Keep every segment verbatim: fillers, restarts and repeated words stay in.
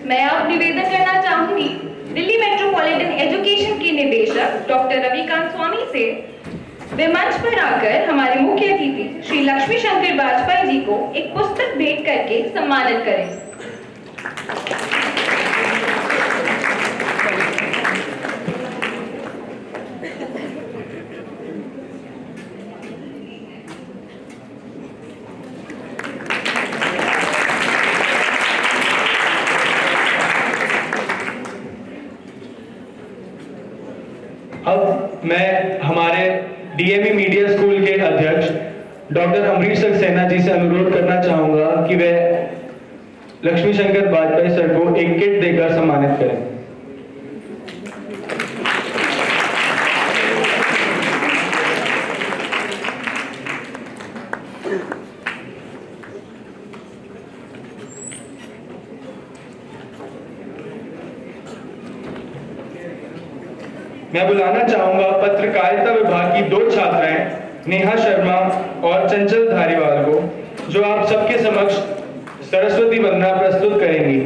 मैं अब निवेदन करना चाहूंगी दिल्ली मेट्रोपॉलिटन एजुकेशन के निदेशक डॉक्टर रविकांत स्वामी से वे मंच पर आकर हमारे मुख्य अतिथि श्री लक्ष्मी शंकर बाजपाई जी को एक पुस्तक भेंट करके सम्मानित करें। अब मैं हमारे डीएवी मीडिया स्कूल के अध्यक्ष डॉक्टर अमरीश सक्सेना जी से अनुरोध करना चाहूंगा कि वे लक्ष्मी शंकर बाजपाई सर को एक किट देकर सम्मानित करें। मैं बुलाना चाहूंगा पत्रकारिता विभाग की दो छात्राएं नेहा शर्मा और चंचल धारीवाल को, जो आप सबके समक्ष सरस्वती वंदना प्रस्तुत करेंगी।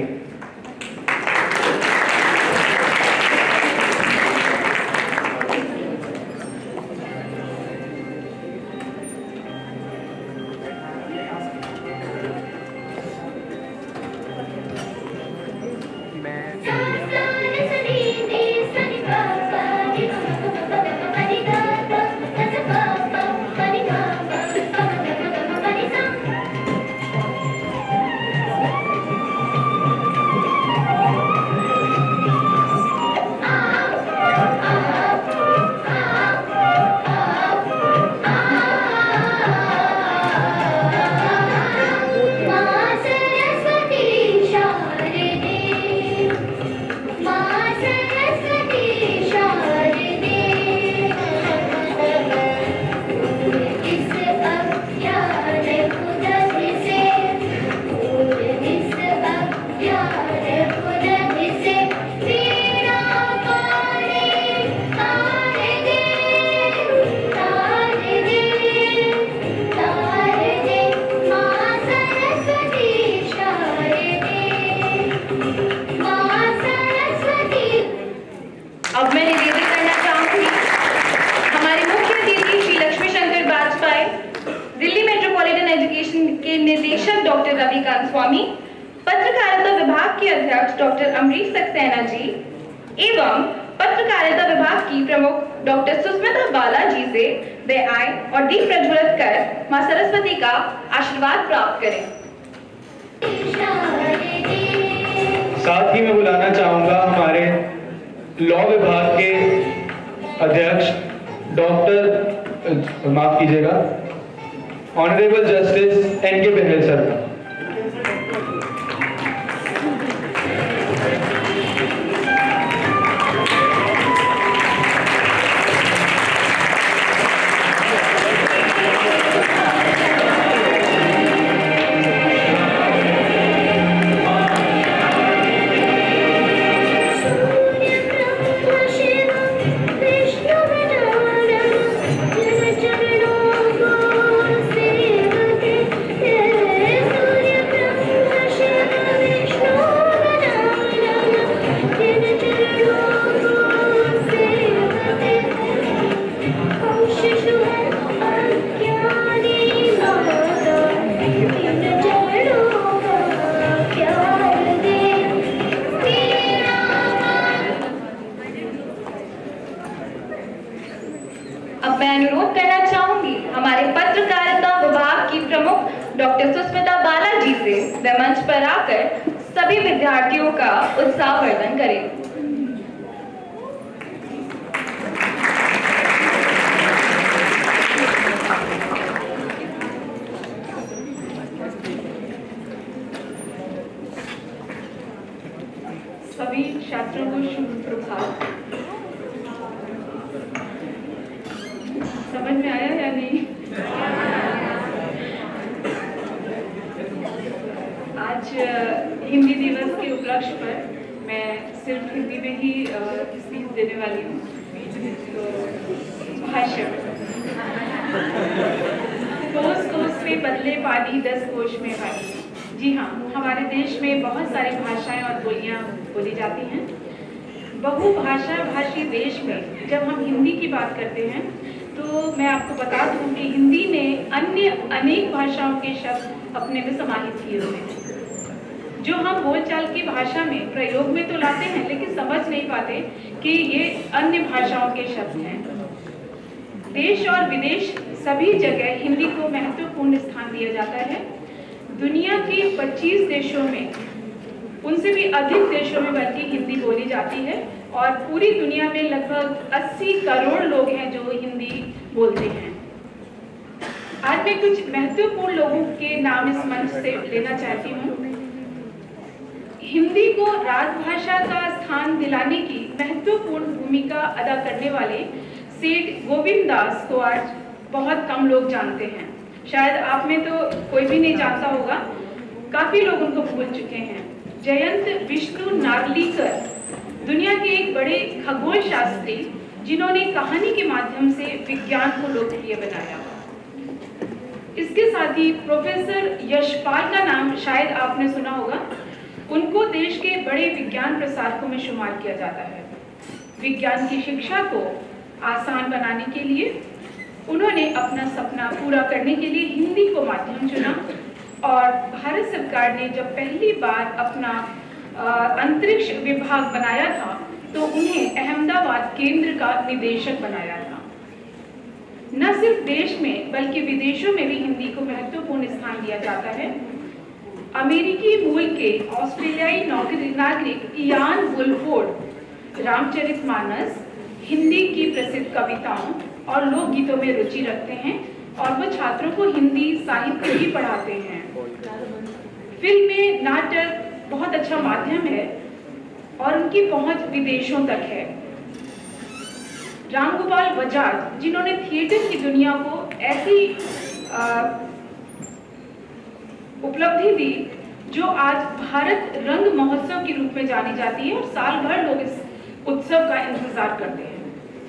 डॉक्टर रविकांत स्वामी, पत्रकारिता विभाग के अध्यक्ष डॉक्टर अमरीश सक्सेना जी एवं पत्रकारिता विभाग की प्रमुख डॉक्टर सुस्मिता बाला जी से वे आए और दीप प्रज्वलित कर मां सरस्वती का आशीर्वाद प्राप्त करें। साथ ही मैं बुलाना चाहूंगा हमारे लॉ विभाग के अध्यक्ष डॉक्टर माफ कीजिएगा ऑनरेबल जस्टिस एन के बहल सर का। अब मैं अनुरोध करना चाहूंगी हमारे पत्रकारिता विभाग की प्रमुख डॉक्टर सुस्मिता बाला जी से वे मंच पर आकर सभी विद्यार्थियों का उत्साहवर्धन करें। सभी छात्रों को शुभ प्रभात। समझ में आया या नहीं? आज हिंदी दिवस के उपलक्ष्य पर मैं सिर्फ हिंदी में ही स्पीच देने वाली हूँ। तो भाष्य कोस कोस में बदले पानी दस कोश में पानी, जी हाँ, हमारे देश में बहुत सारी भाषाएं और बोलियां बोली जाती हैं। बहुभाषा भाषी देश में जब हम हिंदी की बात करते हैं तो मैं आपको बता दूं कि हिंदी ने अन्य अनेक भाषाओं के शब्द अपने में समाहित किए हुए हैं, जो हम बोलचाल की भाषा में प्रयोग में तो लाते हैं लेकिन समझ नहीं पाते कि ये अन्य भाषाओं के शब्द हैं। देश और विदेश सभी जगह हिंदी को महत्वपूर्ण स्थान दिया जाता है। दुनिया के पच्चीस देशों में, उनसे भी अधिक देशों में बल्कि हिंदी बोली जाती है और पूरी दुनिया में लगभग अस्सी करोड़ लोग हैं जो हिंदी बोलते हैं। आज मैं कुछ महत्वपूर्ण लोगों के नाम इस मंच से लेना चाहती हूँ। हिंदी को राजभाषा का स्थान दिलाने की महत्वपूर्ण भूमिका अदा करने वाले सेठ गोविंद दास को आज बहुत कम लोग जानते हैं। शायद आप में तो कोई भी नहीं जानता होगा, काफी लोग उनको भूल चुके हैं। जयंत विष्णु नागलीकर दुनिया के एक बड़े खगोल शास्त्री जिन्होंने कहानी के माध्यम से विज्ञान को लोकप्रिय बनाया। इसके साथ ही प्रोफेसर यशपाल का नाम शायद आपने सुना होगा। उनको देश के बड़े विज्ञान प्रसारकों में शुमार किया जाता है। विज्ञान की शिक्षा को आसान बनाने के लिए उन्होंने अपना सपना पूरा करने के लिए हिंदी को माध्यम चुना और भारत सरकार ने जब पहली बार अपना अंतरिक्ष विभाग बनाया था तो उन्हें अहमदाबाद केंद्र का निदेशक बनाया था। न सिर्फ देश में बल्कि विदेशों में भी हिंदी को महत्वपूर्ण स्थान दिया जाता है। अमेरिकी मूल के ऑस्ट्रेलियाई नागरिक इयान वुलफोर्ड रामचरितमानस, हिंदी की प्रसिद्ध कविताओं और लोकगीतों में रुचि रखते हैं और वो छात्रों को हिंदी साहित्य भी पढ़ाते हैं। फिल्में, नाटक बहुत अच्छा माध्यम है और उनकी पहुंच विदेशों तक है। रामगोपाल बजाज जिन्होंने थिएटर की दुनिया को ऐसी आ, उपलब्धि दी जो आज भारत रंग महोत्सव के रूप में जानी जाती है और साल भर लोग इस उत्सव का इंतजार करते हैं।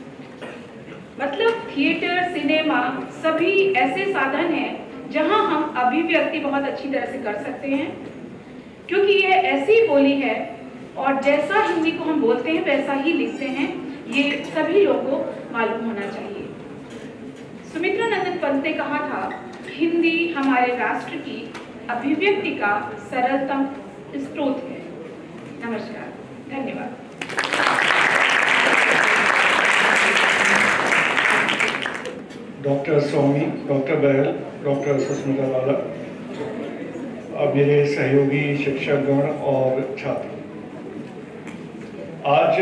मतलब थिएटर, सिनेमा सभी ऐसे साधन हैं जहां हम अभिव्यक्ति बहुत अच्छी तरह से कर सकते हैं, क्योंकि यह ऐसी बोली है और जैसा हिंदी को हम बोलते हैं वैसा ही लिखते हैं, ये सभी लोगों को मालूम होना चाहिए। सुमित्रा नंदन पंत ने कहा था, हिंदी हमारे राष्ट्र की अभिव्यक्ति का सरलतम स्रोत है। नमस्कार, धन्यवाद। Doctor Swami, doctor Bahal, doctor Sushmita Bala, अब मेरे सहयोगी शिक्षकगण और छात्र, आज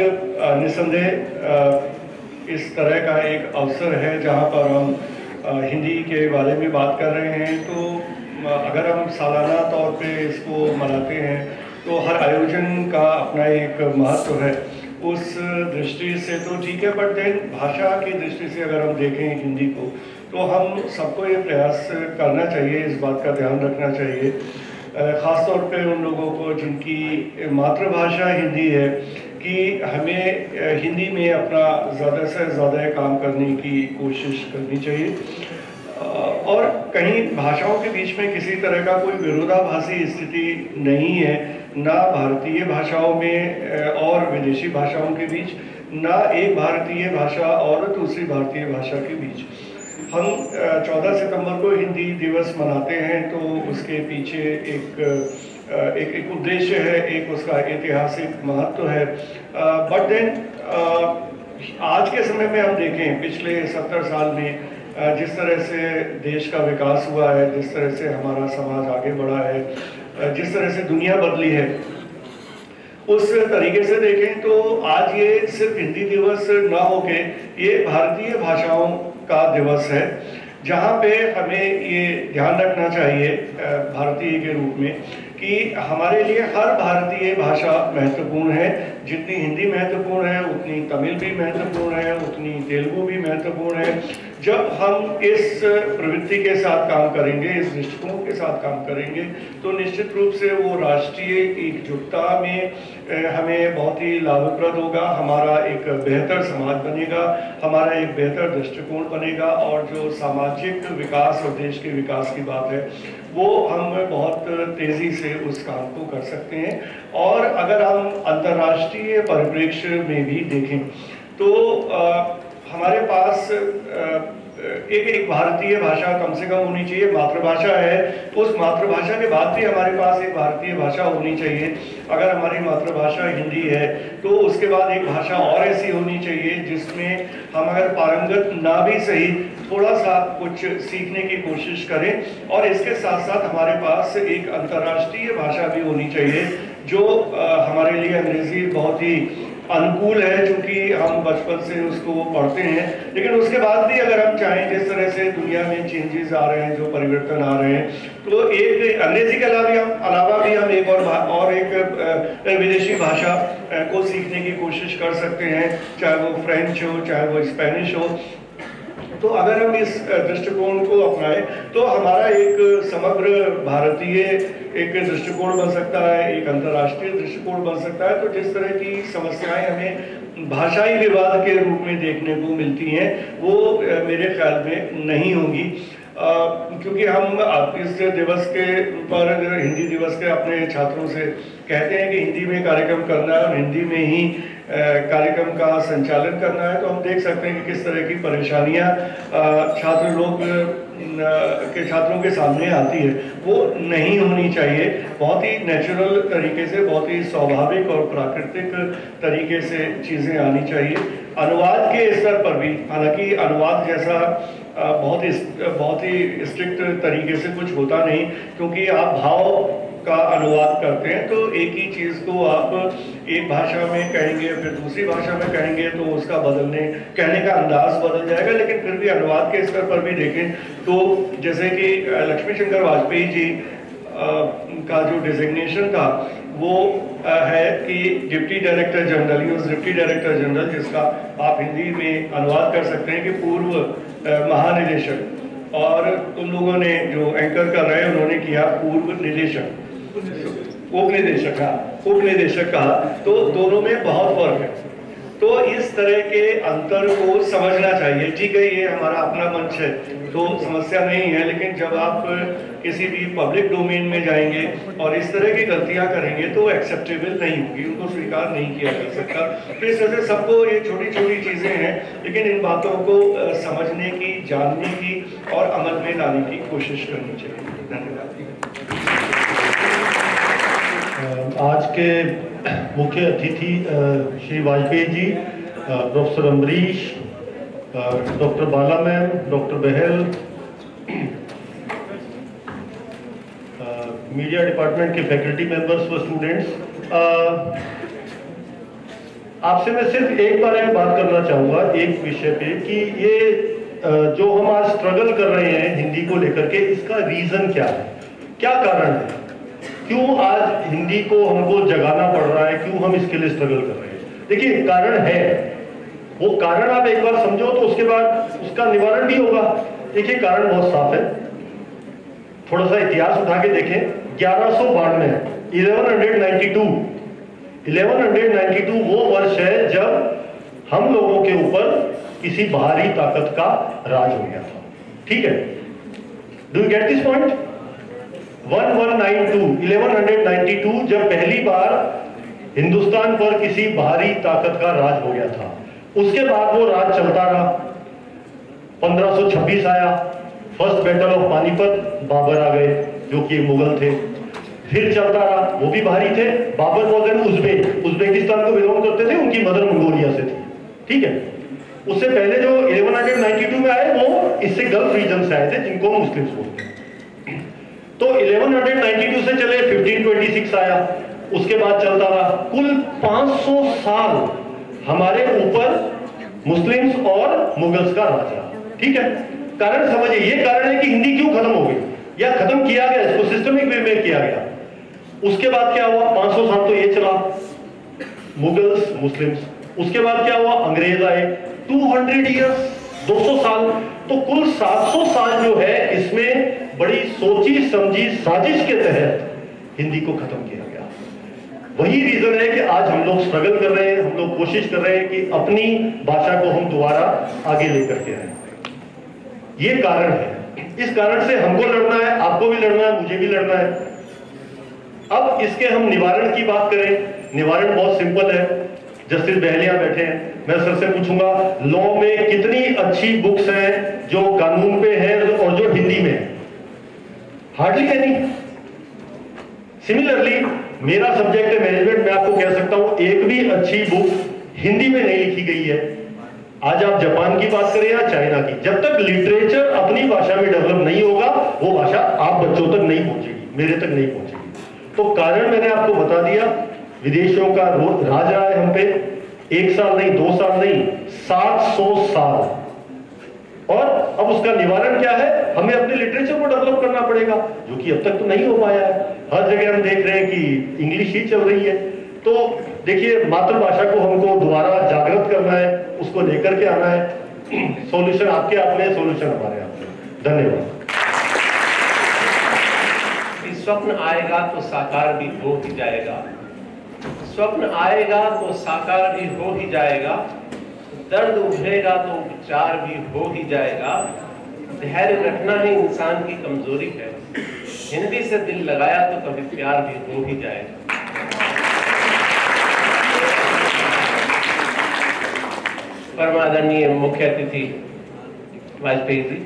निस्संदेह इस तरह का एक अवसर है जहां पर हम हिंदी के बारे में बात कर रहे हैं। तो अगर हम सालाना तौर पे इसको मनाते हैं तो हर आयोजन का अपना एक महत्व है। उस दृष्टि से तो ठीक है, बट देन भाषा की दृष्टि से अगर हम देखें हिंदी को तो हम सबको ये प्रयास करना चाहिए, इस बात का ध्यान रखना चाहिए, ख़ास तौर पे उन लोगों को जिनकी मातृभाषा हिंदी है, कि हमें हिंदी में अपना ज़्यादा से ज़्यादा काम करने की कोशिश करनी चाहिए। और कहीं भाषाओं के बीच में किसी तरह का कोई विरोधाभासी स्थिति नहीं है, ना भारतीय भाषाओं में और विदेशी भाषाओं के बीच, ना एक भारतीय भाषा और दूसरी भारतीय भाषा के बीच। हम चौदह सितंबर को हिंदी दिवस मनाते हैं तो उसके पीछे एक एक एक उद्देश्य है, एक उसका ऐतिहासिक महत्व है। बट देन आज के समय में हम देखें पिछले सत्तर साल में जिस तरह से देश का विकास हुआ है, जिस तरह से हमारा समाज आगे बढ़ा है, जिस तरह से दुनिया बदली है, उस तरीके से देखें तो आज ये सिर्फ हिंदी दिवस ना होके ये भारतीय भाषाओं का दिवस है, जहाँ पे हमें ये ध्यान रखना चाहिए भारतीय के रूप में कि हमारे लिए हर भारतीय भाषा महत्वपूर्ण है। जितनी हिंदी महत्वपूर्ण है उतनी तमिल भी महत्वपूर्ण है, उतनी तेलुगु भी महत्वपूर्ण है। जब हम इस प्रवृत्ति के साथ काम करेंगे, इस दृष्टिकोण के साथ काम करेंगे, तो निश्चित रूप से वो राष्ट्रीय एकजुटता में हमें बहुत ही लाभप्रद होगा। हमारा एक बेहतर समाज बनेगा, हमारा एक बेहतर दृष्टिकोण बनेगा, और जो सामाजिक विकास और देश के विकास की बात है वो हम बहुत तेज़ी से उस काम को कर सकते हैं। और अगर हम अंतर्राष्ट्रीय परिप्रेक्ष्य में भी देखें तो आ, हमारे पास आ, एक एक भारतीय भाषा कम से कम होनी चाहिए। मातृभाषा है तो उस मातृभाषा के बाद भी हमारे पास एक भारतीय भाषा होनी चाहिए। अगर हमारी मातृभाषा हिंदी है तो उसके बाद एक भाषा और ऐसी होनी चाहिए जिसमें हम अगर पारंगत ना भी सही थोड़ा सा कुछ सीखने की कोशिश करें। और इसके साथ साथ हमारे पास एक अंतर्राष्ट्रीय भाषा भी होनी चाहिए जो आ, हमारे लिए अंग्रेजी बहुत ही अनुकूल है, क्योंकि हम बचपन से उसको पढ़ते हैं। लेकिन उसके बाद भी अगर हम चाहें, जिस तरह से दुनिया में चेंजेस आ रहे हैं, जो परिवर्तन आ रहे हैं, तो एक अंग्रेजी के अलावा हम अलावा भी हम एक और और एक विदेशी भाषा को सीखने की कोशिश कर सकते हैं, चाहे वो फ्रेंच हो, चाहे वो स्पेनिश हो। तो अगर हम इस दृष्टिकोण को अपनाएं तो हमारा एक समग्र भारतीय एक दृष्टिकोण बन सकता है, एक अंतर्राष्ट्रीय दृष्टिकोण बन सकता है। तो जिस तरह की समस्याएं हमें भाषाई विवाद के रूप में देखने को मिलती हैं वो मेरे ख्याल में नहीं होंगी, क्योंकि हम इस दिवस के पर हिंदी दिवस के अपने छात्रों से कहते हैं कि हिंदी में कार्यक्रम करना है और हिंदी में ही कार्यक्रम का संचालन करना है। तो हम देख सकते हैं कि किस तरह की परेशानियां छात्र लोग के छात्रों के सामने आती है, वो नहीं होनी चाहिए। बहुत ही नेचुरल तरीके से, बहुत ही स्वाभाविक और प्राकृतिक तरीके से चीज़ें आनी चाहिए। अनुवाद के स्तर पर भी, हालांकि अनुवाद जैसा बहुत ही बहुत ही स्ट्रिक्ट तरीके से कुछ होता नहीं, क्योंकि आप भाव का अनुवाद करते हैं तो एक ही चीज़ को आप एक भाषा में कहेंगे फिर दूसरी भाषा में कहेंगे तो उसका बदलने कहने का अंदाज बदल जाएगा। लेकिन फिर भी अनुवाद के स्तर पर भी देखें तो जैसे कि लक्ष्मी शंकर वाजपेयी जी आ, का जो डिजिग्नेशन था वो आ, है कि डिप्टी डायरेक्टर जनरल, यूज डिप्टी डायरेक्टर जनरल, जिसका आप हिंदी में अनुवाद कर सकते हैं कि पूर्व महानिदेशक, और उन लोगों ने जो एंकर कर रहे हैं उन्होंने किया पूर्व निदेशक, उपनिदेशक, हाँ उपनिदेशक कहा। तो दोनों में बहुत फर्क है। तो इस तरह के अंतर को समझना चाहिए। ठीक है, ये हमारा अपना मंच है तो समस्या नहीं है, लेकिन जब आप किसी भी पब्लिक डोमेन में जाएंगे और इस तरह की गलतियां करेंगे तो एक्सेप्टेबल नहीं होगी, उनको स्वीकार नहीं किया जा सकता। तो इस वजह से सबको ये छोटी छोटी चीज़ें हैं, लेकिन इन बातों को समझने की, जानने की और अमल में लाने की कोशिश करनी चाहिए। धन्यवाद। आज के मुख्य अतिथि Shri Vajpayee ji, professor Ambarish, doctor Bala ma'am, doctor Bahal, media department के फैकल्टी मेंबर्स व स्टूडेंट्स, आपसे मैं सिर्फ एक बार एक बात करना चाहूँगा एक विषय पे कि ये जो हम आज स्ट्रगल कर रहे हैं हिंदी को लेकर के, इसका रीज़न क्या है, क्या कारण है, क्यों आज हिंदी को हमको जगाना पड़ रहा है, क्यों हम इसके लिए स्ट्रगल कर रहे हैं। देखिए कारण है, वो कारण आप एक बार समझो तो उसके बाद उसका निवारण भी होगा। देखिए कारण बहुत साफ है, थोड़ा सा इतिहास उठा के देखें। ग्यारह सौ बानवे eleven hundred ninety two eleven hundred ninety two वो वर्ष है जब हम लोगों के ऊपर किसी बाहरी ताकत का राज हो गया था। ठीक है, do you get this point? Eleven ninety two eleven ninety two जब पहली बार हिंदुस्तान पर किसी बाहरी ताकत का राज हो गया था, उसके बाद वो राज चलता रहा। पंद्रह सौ छब्बीस आया, first battle of Panipat, Babur आ गए जो कि मुगल थे। फिर चलता रहा, वो भी बाहरी थे। Babur was an Uzbek, Uzbekistan को बिलोंग करते थे, उनकी मदर मंगोलिया से थी। ठीक है, उससे पहले जो इलेवन नाइन्टी टू में आए वो इससे गल्फ रीजन से आए थे, जिनको मुस्लिम्स बोलते हैं। तो इलेवन नाइन्टी टू से चले फिफ्टीन ट्वेंटी सिक्स आया, उसके बाद चलता रहा। कुल पाँच सौ साल हमारे ऊपर मुस्लिम्स और मुगल्स का राज रहा। ठीक है, कारण समझिए, ये कारण है कि हिंदी क्यों खत्म हो गई या खत्म किया गया, इसको सिस्टमिक वे में किया गया। उसके बाद क्या हुआ, पाँच सौ साल तो ये चला, मुगल्स, मुस्लिम्स। उसके बाद क्या हुआ, अंग्रेज आए, दो सौ इयर्स, दो सौ साल। तो कुल सात सौ साल जो है, इसमें बड़ी सोची समझी साजिश के तहत हिंदी को खत्म किया गया। वही रीजन है कि आज हम लोग स्ट्रगल कर रहे हैं, हम लोग कोशिश कर रहे हैं कि अपनी भाषा को हम दोबारा आगे लेकर के आए। ये कारण है। इस कारण से हमको लड़ना है, आपको भी लड़ना है, मुझे भी लड़ना है। अब इसके हम निवारण की बात करें, निवारण बहुत सिंपल है। जस्टिस बहलिया बैठे हैं, मैं सर से पूछूंगा, लॉ में कितनी अच्छी बुक्स हैं जो कानून पे हैं और जो हिंदी में है? Hardly any. सिमिलरली मेरा सब्जेक्ट है मैनेजमेंट, मैं आपको कह सकता हूं एक भी अच्छी बुक हिंदी में नहीं लिखी गई है। आज आप जापान की बात करें या चाइना की, जब तक लिटरेचर अपनी भाषा में डेवलप नहीं होगा, वो भाषा आप बच्चों तक नहीं पहुंचेगी, मेरे तक नहीं पहुंचेगी। तो कारण मैंने आपको बता दिया, विदेशियों का राज रहा है हम पे, एक साल नहीं, दो साल नहीं, सात सौ साल। और अब उसका निवारण क्या है? हमें अपने लिटरेचर को डेवलप करना पड़ेगा, जो कि अब तक तो नहीं हो पाया है। हर जगह हम देख रहे हैं कि इंग्लिश ही चल रही है। तो देखिए, मातृभाषा को हमको दोबारा जागृत करना है, उसको लेकर के आना है। सॉल्यूशन आपके हाथ में, सॉल्यूशन हमारे हाथ में। धन्यवाद। स्वप्न आएगा तो साकार भी हो ही जाएगा, स्वप्न आएगा तो साकार भी हो ही जाएगा, दर्द उभरेगा तो उपचार भी हो ही जाएगा। धैर्य रखना ही इंसान की कमजोरी है, हिंदी से दिल लगाया तो कभी प्यार भी हो ही जाएगा। परमादरणीय मुख्य अतिथि वाजपेयी जी,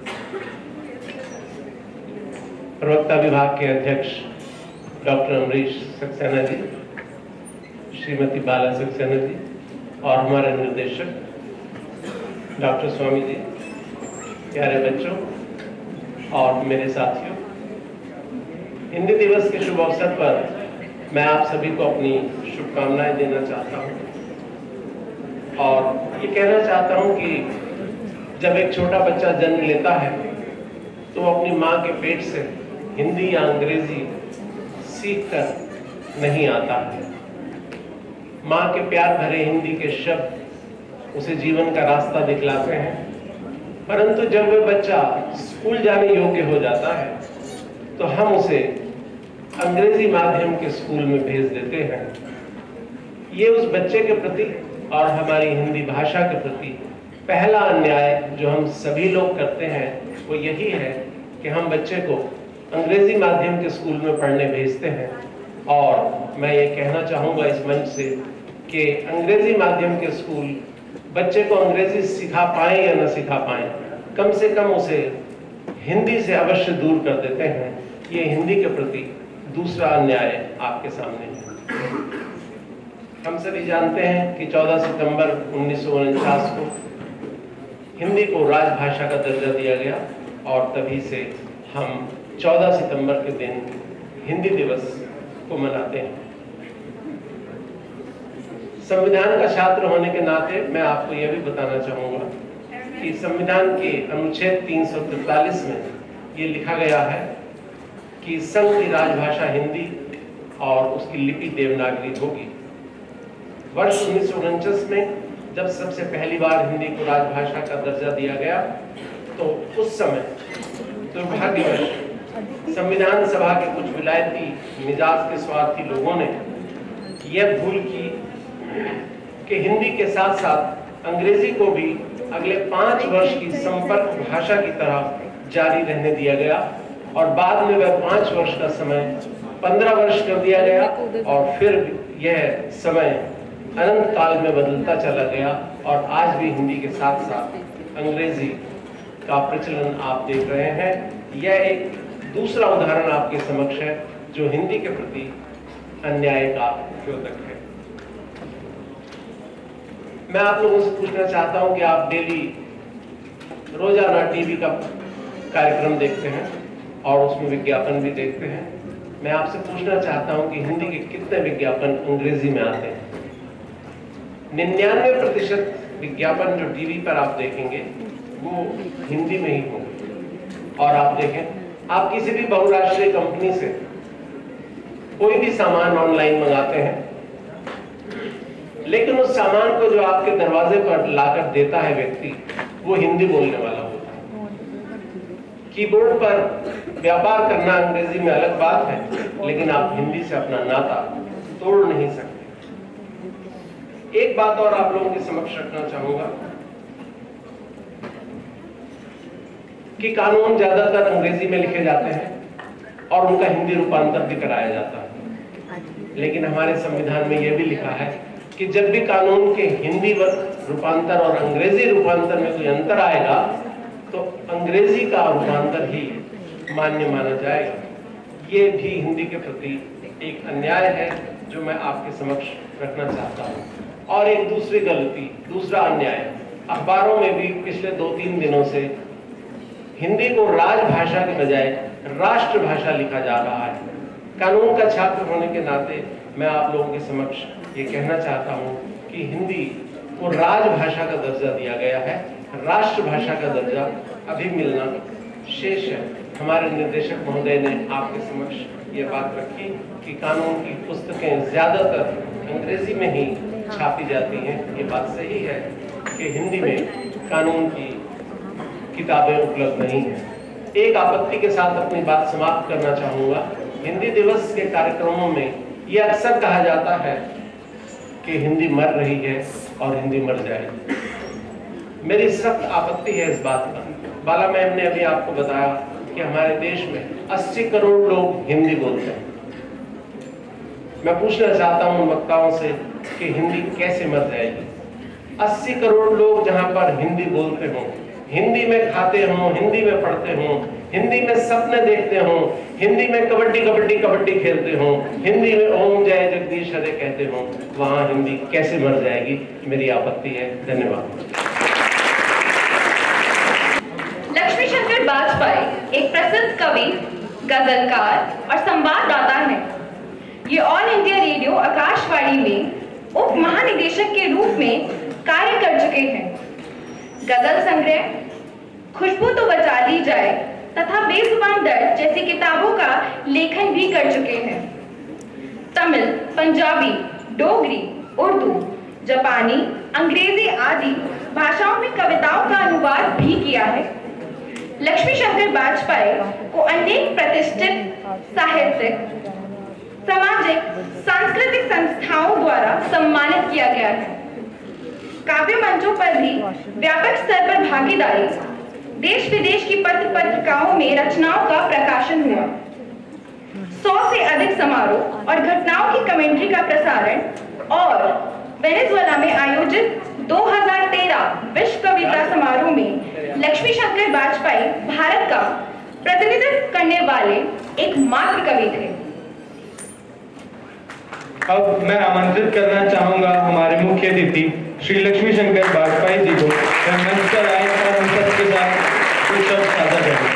प्रवक्ता विभाग के अध्यक्ष डॉक्टर अमरीश सक्सेना जी, श्रीमती बाला सक्सेना जी और हमारे निर्देशक डॉक्टर स्वामी जी, प्यारे बच्चों और मेरे साथियों, हिंदी दिवस के शुभ अवसर पर मैं आप सभी को अपनी शुभकामनाएं देना चाहता हूं और ये कहना चाहता हूं कि जब एक छोटा बच्चा जन्म लेता है तो वो अपनी माँ के पेट से हिंदी या अंग्रेजी सीख कर नहीं आता है। माँ के प्यार भरे हिंदी के शब्द उसे जीवन का रास्ता दिखलाते हैं, परंतु जब वह बच्चा स्कूल जाने योग्य हो जाता है तो हम उसे अंग्रेजी माध्यम के स्कूल में भेज देते हैं। ये उस बच्चे के प्रति और हमारी हिंदी भाषा के प्रति पहला अन्याय जो हम सभी लोग करते हैं वो यही है कि हम बच्चे को अंग्रेजी माध्यम के स्कूल में पढ़ने भेजते हैं। और मैं ये कहना चाहूँगा इस मंच से कि अंग्रेजी माध्यम के स्कूल बच्चे को अंग्रेजी सिखा पाएं या न सिखा पाएं, कम से कम उसे हिंदी से अवश्य दूर कर देते हैं। ये हिंदी के प्रति दूसरा अन्याय आपके सामने है। हम सभी जानते हैं कि चौदह सितंबर उन्नीस सौ उनचास को हिंदी को राजभाषा का दर्जा दिया गया और तभी से हम चौदह सितंबर के दिन हिंदी दिवस को मनाते हैं। संविधान का छात्र होने के नाते मैं आपको यह भी बताना चाहूंगा कि संविधान के अनुच्छेद तीन सौ तैंतालीस में ये लिखा गया है कि संघ की राजभाषा हिंदी और उसकी लिपि देवनागरी होगी। वर्ष उन्नीस सौ उनचास में जब सबसे पहली बार हिंदी को राजभाषा का दर्जा दिया गया तो उस समय दुर्भाग्यवश संविधान सभा के कुछ विलायती मिजाज के स्वार्थी लोगों ने यह भूल की कि हिंदी के साथ साथ अंग्रेजी को भी अगले पांच वर्ष की संपर्क भाषा की तरह जारी रहने दिया गया और बाद में वह पांच वर्ष का समय पंद्रह वर्ष कर दिया गया और फिर यह समय अनंत काल में बदलता चला गया और आज भी हिंदी के साथ साथ अंग्रेजी का प्रचलन आप देख रहे हैं। यह एक दूसरा उदाहरण आपके समक्ष है जो हिंदी के प्रति अन्याय का द्योतक है। मैं आप लोगों से पूछना चाहता हूं कि आप डेली रोजाना टीवी का कार्यक्रम देखते हैं और उसमें विज्ञापन भी देखते हैं। मैं आपसे पूछना चाहता हूं कि हिंदी के कितने विज्ञापन अंग्रेजी में आते हैं? निन्यानवे प्रतिशत विज्ञापन जो टीवी पर आप देखेंगे वो हिंदी में ही होंगे। और आप देखें, आप किसी भी बहुराष्ट्रीय कंपनी से कोई भी सामान ऑनलाइन मंगाते हैं, लेकिन उस सामान को जो आपके दरवाजे पर लाकर देता है व्यक्ति, वो हिंदी बोलने वाला होता है। कीबोर्ड पर व्यापार करना अंग्रेजी में अलग बात है, लेकिन आप हिंदी से अपना नाता तोड़ नहीं सकते। एक बात और आप लोगों के समक्ष रखना चाहूंगा कि कानून ज्यादातर अंग्रेजी में लिखे जाते हैं और उनका हिंदी रूपांतर भी कराया जाता है, लेकिन हमारे संविधान में यह भी लिखा है कि जब भी कानून के हिंदी रूपांतर और अंग्रेजी रूपांतर में कोई अंतर आएगा तो अंग्रेजी का रूपांतर ही मान्य माना जाएगा। ये भी हिंदी के प्रति एक अन्याय है जो मैं आपके समक्ष रखना चाहता हूँ। और एक दूसरी गलती, दूसरा अन्याय, अखबारों में भी पिछले दो तीन दिनों से हिंदी को राजभाषा के बजाय राष्ट्रभाषा लिखा जा रहा है। कानून का छात्र होने के नाते मैं आप लोगों के समक्ष ये कहना चाहता हूँ कि हिंदी को राजभाषा का दर्जा दिया गया है, राष्ट्रभाषा का दर्जा अभी मिलना शेष है। हमारे निर्देशक महोदय ने आपके समक्ष ये बात रखी कि कानून की पुस्तकें ज्यादातर अंग्रेजी में ही छापी जाती हैं। ये बात सही है कि हिंदी में कानून की किताबें उपलब्ध नहीं है। एक आपत्ति के साथ अपनी बात समाप्त करना चाहूंगा। हिंदी दिवस के कार्यक्रमों में ये अक्सर कहा जाता है कि हिंदी मर रही है और हिंदी मर जाएगी। मेरी सख्त आपत्ति है इस बात पर। बाला मैम ने अभी आपको बताया कि हमारे देश में अस्सी करोड़ लोग हिंदी बोलते हैं। मैं पूछना चाहता हूं वक्ताओं से कि हिंदी कैसे मर जाएगी। अस्सी करोड़ लोग जहां पर हिंदी बोलते हों, हिंदी में खाते हों, हिंदी में पढ़ते हों, हिंदी में सपने देखते हों, हिंदी में कबड्डी कबड्डी कबड्डी खेलते हों, हिंदी में ओम जय जगदीश हरे कहते हों, वहां हिंदी कैसे मर जाएगी? मेरी आपत्ति है। धन्यवाद। लक्ष्मी शंकर बाजपाई एक प्रसिद्ध कवि, गजलकार और संवाददाता हैं। ये ऑल इंडिया रेडियो आकाशवाणी में उप महानिदेशक के रूप में कार्य कर चुके हैं। गजल संग्रह खुशबू तो बचा ली जाए तथा बेजुबान दर्द जैसी किताबों का लेखन भी कर चुके हैं। तमिल, पंजाबी, डोगरी, उर्दू, जापानी, अंग्रेजी आदि भाषाओं में कविताओं का अनुवाद भी किया है। लक्ष्मी शंकर बाजपाई को अनेक प्रतिष्ठित साहित्यिक, सामाजिक, सांस्कृतिक संस्थाओं द्वारा सम्मानित किया गया है। काव्य मंचों पर भी व्यापक स्तर पर भागीदारी, देश विदेश की पत्र पत्रिकाओं में रचनाओं का प्रकाशन हुआ। सौ से अधिक समारोह और घटनाओं की कमेंट्री का प्रसारण और वेनेजुएला में आयोजित दो हज़ार तेरह विश्व कविता समारोह में लक्ष्मी शंकर बाजपाई भारत का प्रतिनिधित्व करने वाले एकमात्र कवि थे। अब मैं आमंत्रित करना चाहूंगा हमारे मुख्य अतिथि श्री लक्ष्मी शंकर बाजपाई जी को मंच पर आए और हम सबके साथ कुछ शब्द साझा करें।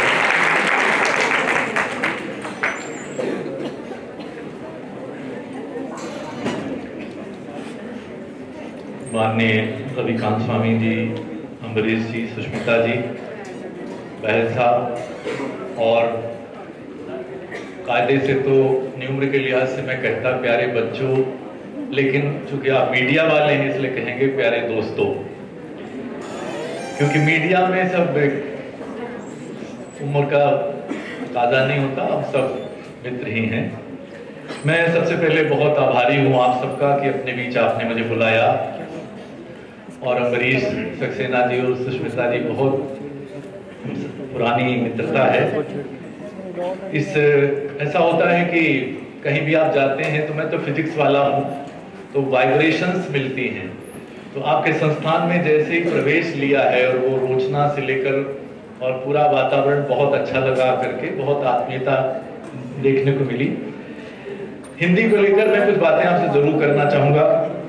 माननीय रविकांत स्वामी जी, अम्बरीश जी, सुष्मिता जी, बहल साहब, और कायदे से तो न्यूम्र के लिहाज से मैं कहता प्यारे बच्चों, लेकिन चूंकि आप मीडिया वाले हैं इसलिए कहेंगे प्यारे दोस्तों, क्योंकि मीडिया में सब उम्र का काजा नहीं होता, हम सब मित्र ही हैं। मैं सबसे पहले बहुत आभारी हूँ आप सबका कि अपने बीच आपने मुझे बुलाया, और अम्बरीश सक्सेना जी और सुष्मिता जी बहुत पुरानी मित्रता है। इस ऐसा होता है कि कहीं भी आप जाते हैं, तो मैं तो फिजिक्स वाला हूँ, तो वाइब्रेशंस मिलती हैं। तो आपके संस्थान में जैसे ही प्रवेश लिया है और वो रोचना से लेकर और पूरा वातावरण बहुत अच्छा लगा करके, बहुत आत्मीयता देखने को मिली। हिंदी को लेकर मैं कुछ बातें आपसे जरूर करना चाहूंगा,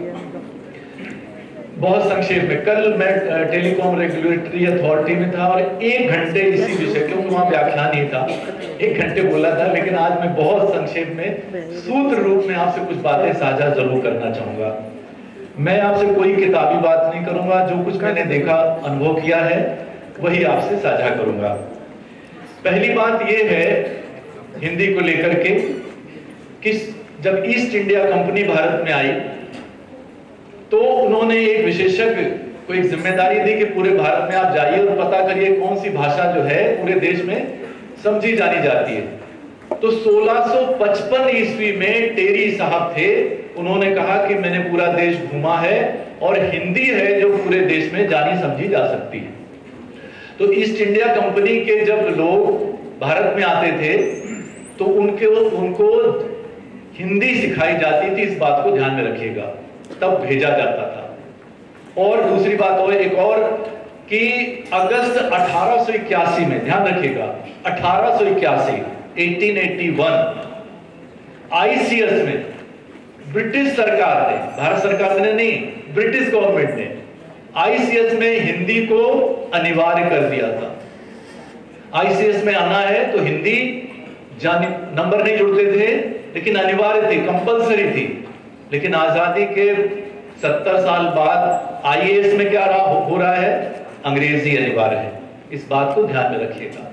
बहुत संक्षेप में। कल मैं टेलीकॉम रेगुलेटरी अथॉरिटी में था और एक घंटे इसी विषय, क्योंकि वहां व्याख्यान ही था, एक घंटे बोला था, लेकिन आज मैं बहुत संक्षेप में सूत्र रूप में आपसे कुछ बातें साझा जरूर करना चाहूंगा। मैं आपसे कोई किताबी बात नहीं करूंगा, जो कुछ मैंने देखा, अनुभव किया है, वही आपसे साझा करूंगा। पहली बात यह है हिंदी को लेकर के, किस जब ईस्ट इंडिया कंपनी भारत में आई तो उन्होंने एक विशेषज्ञ को एक जिम्मेदारी दी कि पूरे भारत में आप जाइए और पता करिए कौन सी भाषा जो है पूरे देश में समझी जानी जाती है। तो सोलह सौ पचपन ईस्वी में टेरी साहब थे, उन्होंने कहा कि मैंने पूरा देश घूमा है और हिंदी है जो पूरे देश में जानी समझी जा सकती है। तो ईस्ट इंडिया कंपनी के जब लोग भारत में आते थे तो उनके उनको हिंदी सिखाई जाती थी, इस बात को ध्यान में रखिएगा, तब भेजा जाता था। और दूसरी बात और एक और कि अगस्त अठारह सौ इक्यासी में, ध्यान रखिएगा, अठारह सौ इक्यासी अठारह सौ इक्यासी आईसीएस में ब्रिटिश सरकार ने, भारत सरकार ने नहीं, ब्रिटिश गवर्नमेंट ने आईसीएस में हिंदी को अनिवार्य कर दिया था। आईसीएस में आना है तो हिंदी जाने, नंबर नहीं जुड़ते थे लेकिन अनिवार्य थी, कंपलसरी थी। लेकिन आजादी के सत्तर साल बाद आईएएस में क्या रहा हो, हो रहा है, अंग्रेजी अनिवार्य है। इस बात को ध्यान में रखिएगा।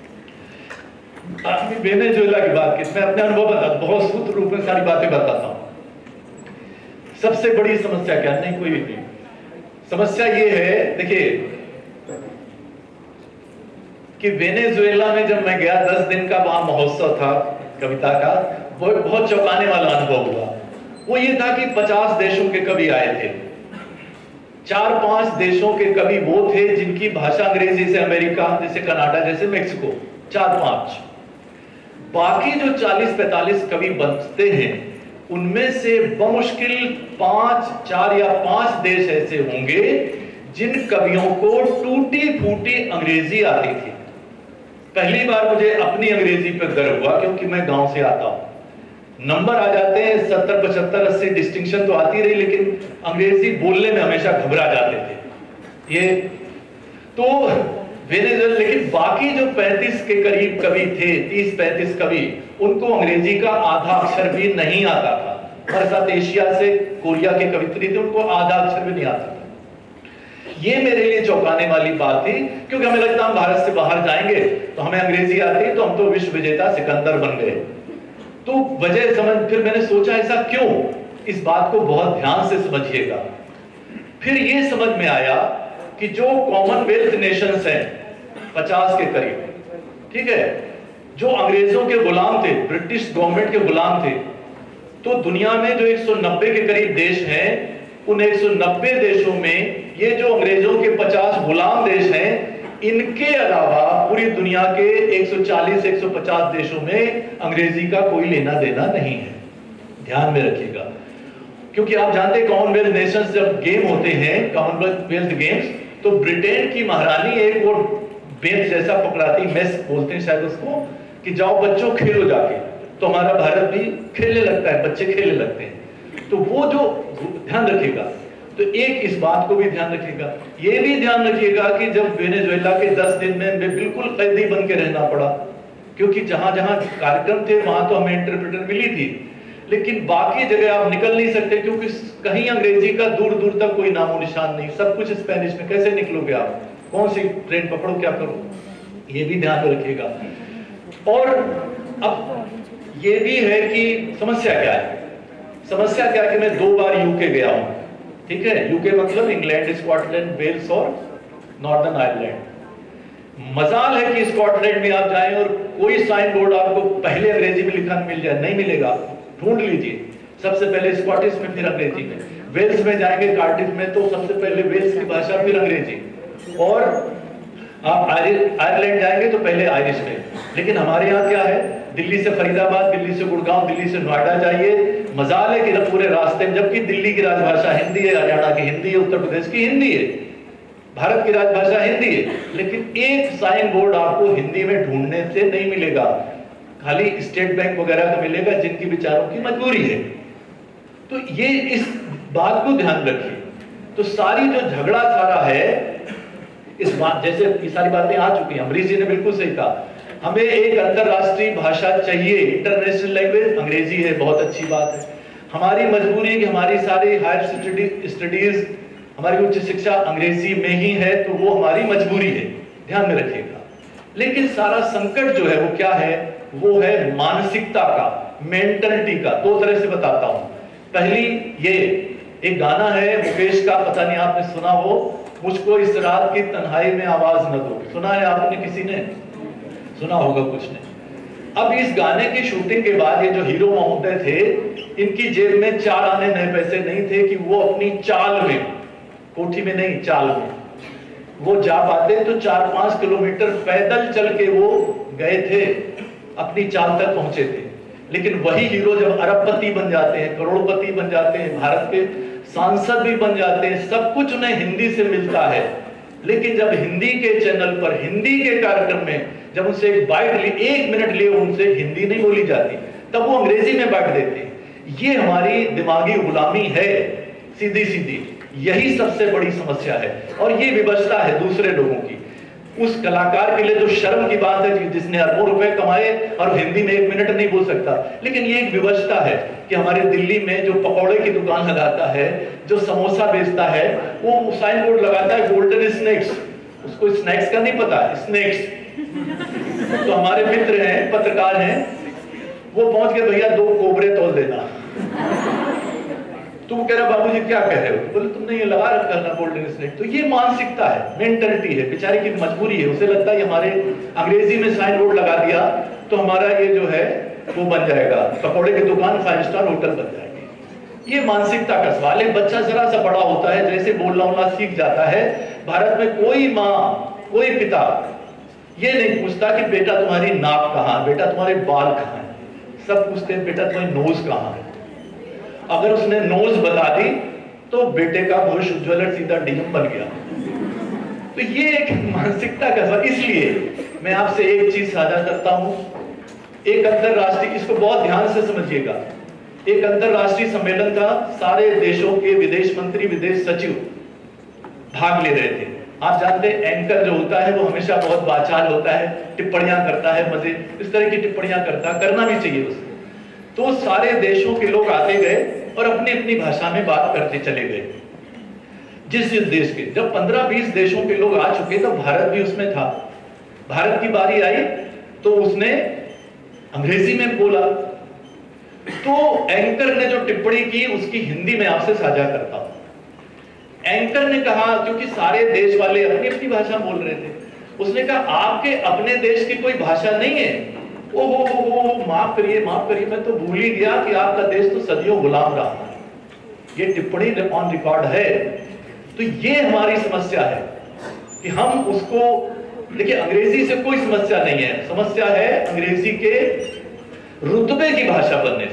वेनेजुएला की बात की, मैं अपने अनुभव बता, बहुत सूत्र रूप में सारी बातें बताता हूं। सबसे बड़ी समस्या क्या, नहीं कोई भी समस्या ये है, देखिए कि वेनेजुएला में जब मैं गया, दस दिन का वहां महोत्सव था कविता का, वो बहुत चौंकाने वाला अनुभव हुआ। वो ये था कि पचास देशों के कवि आए थे, चार पांच देशों के कवि वो थे जिनकी भाषा अंग्रेजी से, अमेरिका जैसे, कनाडा जैसे, मेक्सिको, चार पांच। बाकी जो चालीस पैंतालीस कवि बनते हैं उनमें से बमुश्किल पांच, चार या पांच देश ऐसे होंगे जिन कवियों को टूटी फूटी अंग्रेजी आती थी। पहली बार मुझे अपनी अंग्रेजी पर गर्व हुआ क्योंकि मैं गांव से आता हूं। नंबर आ जाते हैं सत्तर पचहत्तर अस्सी, डिस्टिंक्शन तो आती रही, लेकिन अंग्रेजी बोलने में हमेशा घबरा जाते थे ये तो वेनेजुएला। लेकिन बाकी जो पैंतीस के करीब कवि थे, तीस पैंतीस कवि, उनको अंग्रेजी का आधा अक्षर भी नहीं आता था। हमारे साथ एशिया से कोरिया के कवित्री थे, उनको आधा अक्षर भी नहीं आता था। ये मेरे लिए चौंकाने वाली बात थी क्योंकि हमें लगता हम भारत से बाहर जाएंगे तो हमें अंग्रेजी आती तो हम तो विश्व विजेता सिकंदर बन गए। तो वजह समझ, फिर मैंने सोचा ऐसा क्यों, इस बात को बहुत ध्यान से समझिएगा। फिर ये समझ में आया कि जो कॉमनवेल्थ नेशंस हैं पचास के करीब, ठीक है, जो अंग्रेजों के गुलाम थे, ब्रिटिश गवर्नमेंट के गुलाम थे, तो दुनिया में जो एक सौ नब्बे के करीब देश हैं, उन एक सौ नब्बे देशों में ये जो अंग्रेजों के पचास गुलाम देश हैं, इनके अलावा पूरी दुनिया के एक सौ चालीस एक सौ पचास देशों में अंग्रेजी का कोई लेना देना नहीं है। ध्यान में रखिएगा, क्योंकि आप जानते हैं कॉमनवेल्थ नेशंस जब गेम होते हैं, कॉमनवेल्थ गेम्स, तो ब्रिटेन की महारानी एक वो बेंच जैसा पकड़ाती, मेस बोलते हैं शायद उसको, कि जाओ बच्चों खेलो जाके, तो हमारा भारत भी खेलने लगता है, बच्चे खेलने लगते हैं। तो वो जो ध्यान रखिएगा, तो एक इस बात को भी ध्यान रखिएगा। ये भी ध्यान रखिएगा कि जब वेनेजुएला के दस दिन में मैं बिल्कुल कैदी बन के रहना पड़ा, क्योंकि जहां जहां कार्यक्रम थे वहां तो हमें इंटरप्रेटर मिली थी, लेकिन बाकी जगह आप निकल नहीं सकते क्योंकि कहीं अंग्रेजी का दूर दूर तक कोई नामो निशान नहीं, सब कुछ स्पेनिश में। कैसे निकलोगे आप, कौन सी ट्रेन पकड़ो, क्या करो, ये भी ध्यान में रखिएगा। और अब ये भी है कि समस्या क्या है, समस्या क्या है कि मैं दो बार यूके गया हूं, ठीक है, यूके मतलब इंग्लैंड, स्कॉटलैंड, वेल्स और नॉर्दर्न आयरलैंड। मजाल है कि स्कॉटलैंड में आप जाएं और कोई साइन बोर्ड आपको पहले अंग्रेजी में लिखा मिल जाए, नहीं मिलेगा, ढूंढ लीजिए, सबसे पहले स्कॉटिश में फिर अंग्रेजी में। वेल्स में जाएंगे कार्डिफ में तो सबसे पहले वेल्स की भाषा फिर अंग्रेजी, और आप आयरलैंड जाएंगे तो पहले आयरिश में। लेकिन हमारे यहाँ क्या है, दिल्ली से फरीदाबाद, दिल्ली से गुड़गांव, दिल्ली से नोएडा जाइए, मजाल है कि पूरे रास्ते में, जबकि दिल्ली की राजभाषा हिंदी है, हरियाणा की हिंदी है, उत्तर प्रदेश की हिंदी है, भारत की राजभाषा हिंदी है, लेकिन एक साइन बोर्ड आपको हिंदी में ढूंढने से नहीं मिलेगा, खाली स्टेट बैंक वगैरह का मिलेगा जिनकी बेचारों की मजबूरी है। तो ये इस बात को ध्यान रखिए। तो सारी जो झगड़ा सारा है इस बात, जैसे ये सारी बातें आ चुकी हैं, अमरीश जी ने बिल्कुल सही कहा, हमें एक अंतरराष्ट्रीय भाषा चाहिए, इंटरनेशनल लैंग्वेज अंग्रेजी है, बहुत अच्छी बात है। हमारी मजबूरी है कि हमारी सारी हायर स्टडीज, हमारी उच्च शिक्षा अंग्रेजी में ही है, तो वो हमारी मजबूरी है, ध्यान में रखिएगा। लेकिन सारा संकट जो है वो क्या है, वो है मानसिकता का। मेंटलिटी का। दो तरह से बताता हूं। पहली, ये एक गाना है मुकेश का, पता नहीं आपने सुना हो, मुझको इस रात की तन्हाई में आवाज न दो। सुना है आपने? किसी ने सुना होगा, कुछ ने। अब इस गाने की शूटिंग के बाद ये जो हीरो महोदय थे, इनकी जेब में चार आने नए पैसे नहीं थे कि वो अपनी चाल में, कोठी में नहीं, चाल में वो जा पाते। तो चार पांच किलोमीटर पैदल चल के वो गए थे, अपनी चाल तक पहुंचे थे। लेकिन वही हीरो जब अरबपति बन जाते हैं, करोड़पति बन जाते हैं, भारत के सांसद भी बन जाते हैं, सब कुछ उन्हें हिंदी से मिलता है। लेकिन जब हिंदी के चैनल पर, हिंदी के कार्यक्रम में जब उनसे एक बाइट ली, एक मिनट लिए उनसे हिंदी नहीं बोली जाती, तब वो अंग्रेजी में बांट देते हैं। ये हमारी दिमागी गुलामी है, सीधी सीधी। यही सबसे बड़ी समस्या है। और ये विवशता है दूसरे लोगों की। उस कलाकार के लिए जो शर्म की बात है जिसने अरबों रुपए कमाए और हिंदी में एक मिनट नहीं बोल सकता। लेकिन ये एक विवशता है कि हमारे दिल्ली में जो पकौड़े की दुकान लगाता है, जो समोसा बेचता है, वो साइन बोर्ड लगाता है गोल्डन स्नैक्स। उसको स्नैक्स का नहीं पता, स्नैक्स। तो हमारे मित्र हैं, पत्रकार हैं, वो पहुंच के भैया दो कोबरे तोल देना। तो वो कह रहा बाबूजी क्या कह रहे हो? बोले तुमने ये लगा रखा है ना गोल्डन स्नैक। तो ये मानसिकता है, मेंटलिटी है, बेचारे की मजबूरी है। उसे लगता है हमारे अंग्रेजी में साइन बोर्ड लगा दिया तो हमारा ये जो है वो बन जाएगा, पकौड़े की दुकान फाइव स्टार होटल बन जाएगी। ये मानसिकता का सवाल है। बच्चा जरा सा बड़ा होता है, जैसे बोलना उलना सीख जाता है। भारत में कोई माँ, कोई पिता ये नहीं पूछता कि बेटा तुम्हारी नाक कहाँ, बेटा तुम्हारे बाल कहाँ है। सब पूछते हैं बेटा तुम्हारी नोज कहाँ है। अगर उसने नोज बता दी तो बेटे का भविष्य उज्ज्वल सीधा डीएम बन गया। तो ये एक मानसिकता का सवाल। इसलिए मैं आपसे एक चीज साझा करता हूं। एक अंतरराष्ट्रीय, इसको बहुत ध्यान से समझिएगा, एक अंतरराष्ट्रीय सम्मेलन था, सारे देशों के विदेश मंत्री, विदेश सचिव भाग ले रहे थे। आप जानते हैं एंकर जो होता है वो हमेशा बहुत वाचाल होता है, टिप्पणियां करता है, मजे इस तरह की टिप्पणियां करता, करना भी चाहिए उसे। तो सारे देशों के लोग आते गए और अपनी अपनी भाषा में बात करते चले गए। जिस जिस देश के, जब पंद्रह बीस देशों के लोग आ चुके तो भारत भी उसमें था। भारत की बारी आई तो उसने अंग्रेजी में बोला। तो एंकर ने जो टिप्पणी की उसकी हिंदी में आपसे साझा करता हूं। एंकर ने कहा, क्योंकि सारे देश वाले अपनी अपनी भाषा बोल रहे थे, उसने कहा आपके अपने देश की कोई भाषा नहीं है? ओहो हो हो, माफ करिए माफ करिए, मैं तो भूल ही गया कि आपका देश तो सदियों गुलाम रहा है। ये टिप्पणी ऑन रिकॉर्ड है। तो ये हमारी समस्या है कि हम उसको, देखिए अंग्रेजी से कोई समस्या नहीं है, समस्या है अंग्रेजी के रुतबे की भाषा बनने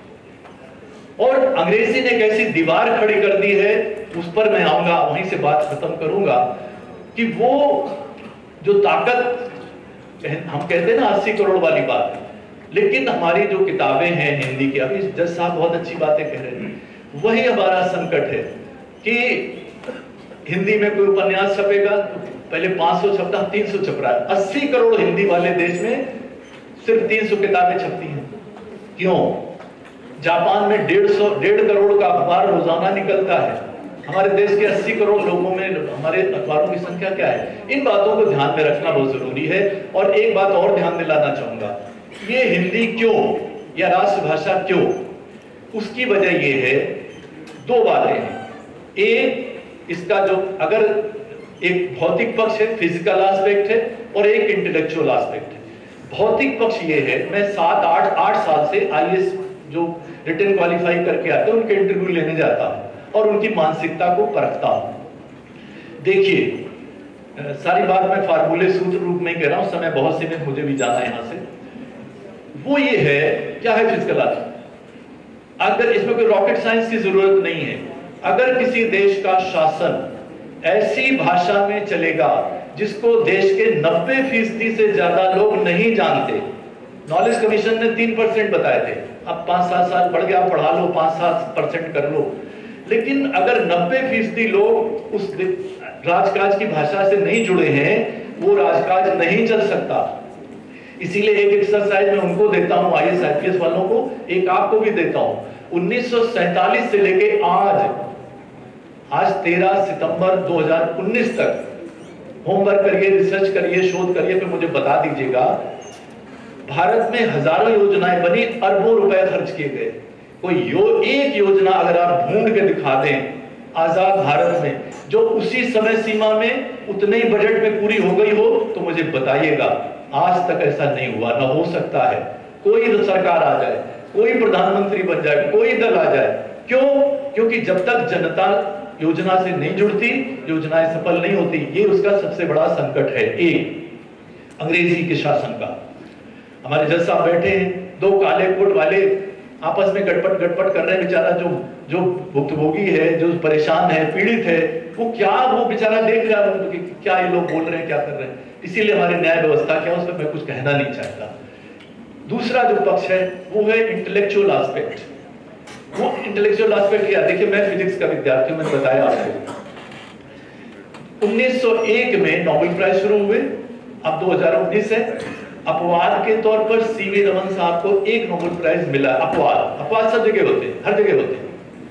से। और अंग्रेजी ने एक ऐसी दीवार खड़ी कर दी है, उस पर मैं आऊंगा, वहीं से बात खत्म करूंगा, कि वो जो ताकत हम कहते हैं ना अस्सी करोड़ वाली बात, लेकिन हमारी जो किताबें हैं हिंदी की, अभी जज साहब बहुत अच्छी बातें कह रहे थे, वही हमारा संकट है कि हिंदी में कोई उपन्यास छपेगा तो पहले पाँच सौ छपता, तीन सौ छप रहा है। अस्सी करोड़ हिंदी वाले देश में सिर्फ तीन सौ किताबें छपती हैं। क्यों? जापान में डेढ़ सौ डेढ़ करोड़ का अखबार रोजाना निकलता है। हमारे देश के अस्सी करोड़ लोगों में हमारे अखबारों की संख्या क्या है? इन बातों को ध्यान में रखना बहुत जरूरी है। और एक बात और ध्यान दिलाना चाहूंगा, ये हिंदी क्यों या राष्ट्रभाषा क्यों, उसकी वजह ये है, दो बातें हैं। एक, इसका जो अगर एक भौतिक पक्ष है, फिजिकल एस्पेक्ट है, और एक इंटेलेक्चुअल एस्पेक्ट है। भौतिक पक्ष ये है, मैं सात आठ आठ साल से आईएएस जो रिटन क्वालिफाई करके आते हैं उनके इंटरव्यू लेने जाता हूं और उनकी मानसिकता को परखता हूं। देखिए, सारी बात मैं फार्मूले सूत्र रूप में कह रहा हूं, समय बहुत सीमित, मुझे भी जाना है यहां से। वो ये है, क्या है फिजिकल एस्पेक्ट? अगर इसमें कोई रॉकेट साइंस की जरूरत नहीं है, अगर किसी देश का शासन ऐसी भाषा में चलेगा जिसको देश के नब्बे फीसदी से ज्यादा लोग नहीं जानते, नॉलेज कमीशन ने तीन परसेंट बताए थे, अब पांच सात साल बढ़ गया, पढ़ा लो, पांच सात परसेंट कर लो, लेकिन अगर नब्बे फीसदी लोग उस राजकाज की भाषा से नहीं जुड़े हैं, वो राजकाज नहीं चल सकता। इसीलिए एक एक्सरसाइज मैं उनको देता हूं, आईएएस आईपीएस वालों को, एक आपको भी देता हूं। उन्नीस सौ सैंतालीस से लेके आज आज तेरह सितंबर दो हज़ार उन्नीस तक होमवर्क करिए, रिसर्च करिए, शोध करिए, फिर मुझे बता दीजिएगा भारत में हजारों योजनाएं बनी, अरबों रुपए खर्च किए गए। कोई यो एक योजना अगर आप ढूंढ के दिखा दें आजाद भारत में जो उसी समय सीमा में उतने ही बजट में पूरी हो गई हो तो मुझे बताइएगा। आज तक ऐसा नहीं हुआ, ना हो सकता है। कोई सरकार आ जाए, कोई प्रधानमंत्री बन जाए, कोई दल आ जाए, क्यों? क्योंकि जब तक जनता योजना से नहीं जुड़ती, योजनाएं सफल नहीं होती। ये उसका सबसे बड़ा संकट है। एक अंग्रेजी के शासन का। हमारे जज साहब बैठे हैं, दो काले कोट वाले आपस में गटपट गटपट कर रहे हैं। बेचारा जो जो भुक्तभोगी है, जो परेशान है, पीड़ित है, वो क्या वो बेचारा देख रहा है कि क्या ये लोग बोल रहे हैं, क्या कर रहे हैं। इसीलिए हमारी न्याय व्यवस्था क्या, उस पर मैं कुछ कहना नहीं चाहता। दूसरा जो पक्ष है वो है इंटेलेक्चुअल एस्पेक्ट। वो इंटेलेक्चुअल एस्पेक्ट क्या? देखिए, मैं फिजिक्स का विद्यार्थी हूं, मैंने बताया आपको। उन्नीस सौ एक में नोबेल प्राइज शुरू हुए, अब दो हज़ार उन्नीस है। अपवाद के तौर पर सीवी रमन साहब को एक नोबेल प्राइज मिला। अपवाद अपवाद सब जगह होते हैं, हर जगह होते हैं।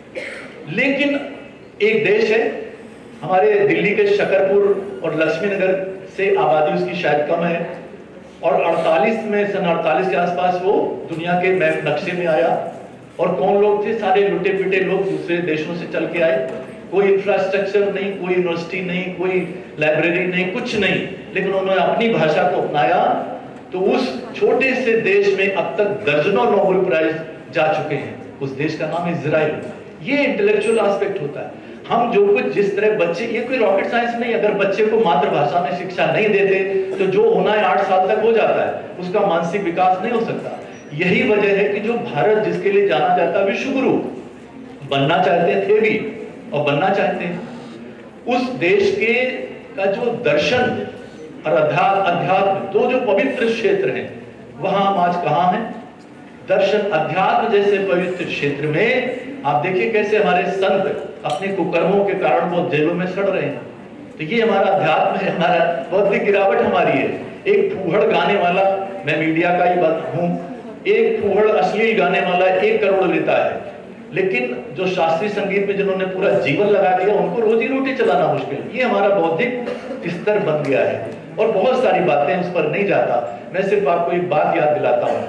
लेकिन एक देश है हमारे दिल्ली के शकरपुर और लक्ष्मी नगर से, आबादी उसकी शायद कम है, और अड़तालीस में सन अड़तालीस के आसपास वो दुनिया के मैप नक्शे में आया। और कौन लोग थे? सारे लुटे पिटे लोग दूसरे देशों से चल के आए। कोई इंफ्रास्ट्रक्चर नहीं, कोई यूनिवर्सिटी नहीं, कोई लाइब्रेरी नहीं, कुछ नहीं, लेकिन उन्होंने अपनी भाषा को अपनाया। तो उस छोटे से देश में अब तक दर्जनों नोबेल प्राइज जा चुके हैं। उस देश का नाम है इजराइल। ये इंटेलेक्चुअल एस्पेक्ट होता है। हम जो कुछ जिस तरह बच्चे, ये कोई रॉकेट साइंस नहीं, अगर बच्चे को मातृभाषा में शिक्षा नहीं देते तो जो होना है आठ साल तक हो जाता है, उसका मानसिक विकास नहीं हो सकता। यही वजह है कि जो भारत जिसके लिए जाना जाता है विश्व गुरु बनना चाहते थे भी और बनना चाहते हैं, उस देश के का जो दर्शन और अध्यात्म, दो जो पवित्र क्षेत्र हैं, वहां हम आज कहां हैं? दर्शन अध्यात्म जैसे पवित्र क्षेत्र में आप देखिए कैसे हमारे संत अपने कुकर्मों के कारण वो जेलों में सड़ रहे हैं। तो ये हमारा अध्यात्म है, हमारा बौद्धिक गिरावट हमारी है। एक फूहड़ गाने वाला, मैं मीडिया का ही बात हूं, एक फूहड़ अश्लील गाने वाला एक करोड़ लेता है, लेकिन जो शास्त्रीय संगीत में जिन्होंने पूरा जीवन लगा दिया उनको रोजी रोटी चलाना मुश्किल। ये हमारा बौद्धिक स्तर बन गया है और बहुत सारी बातें, उस पर नहीं जाता। मैं सिर्फ आपको एक बात याद दिलाता हूँ।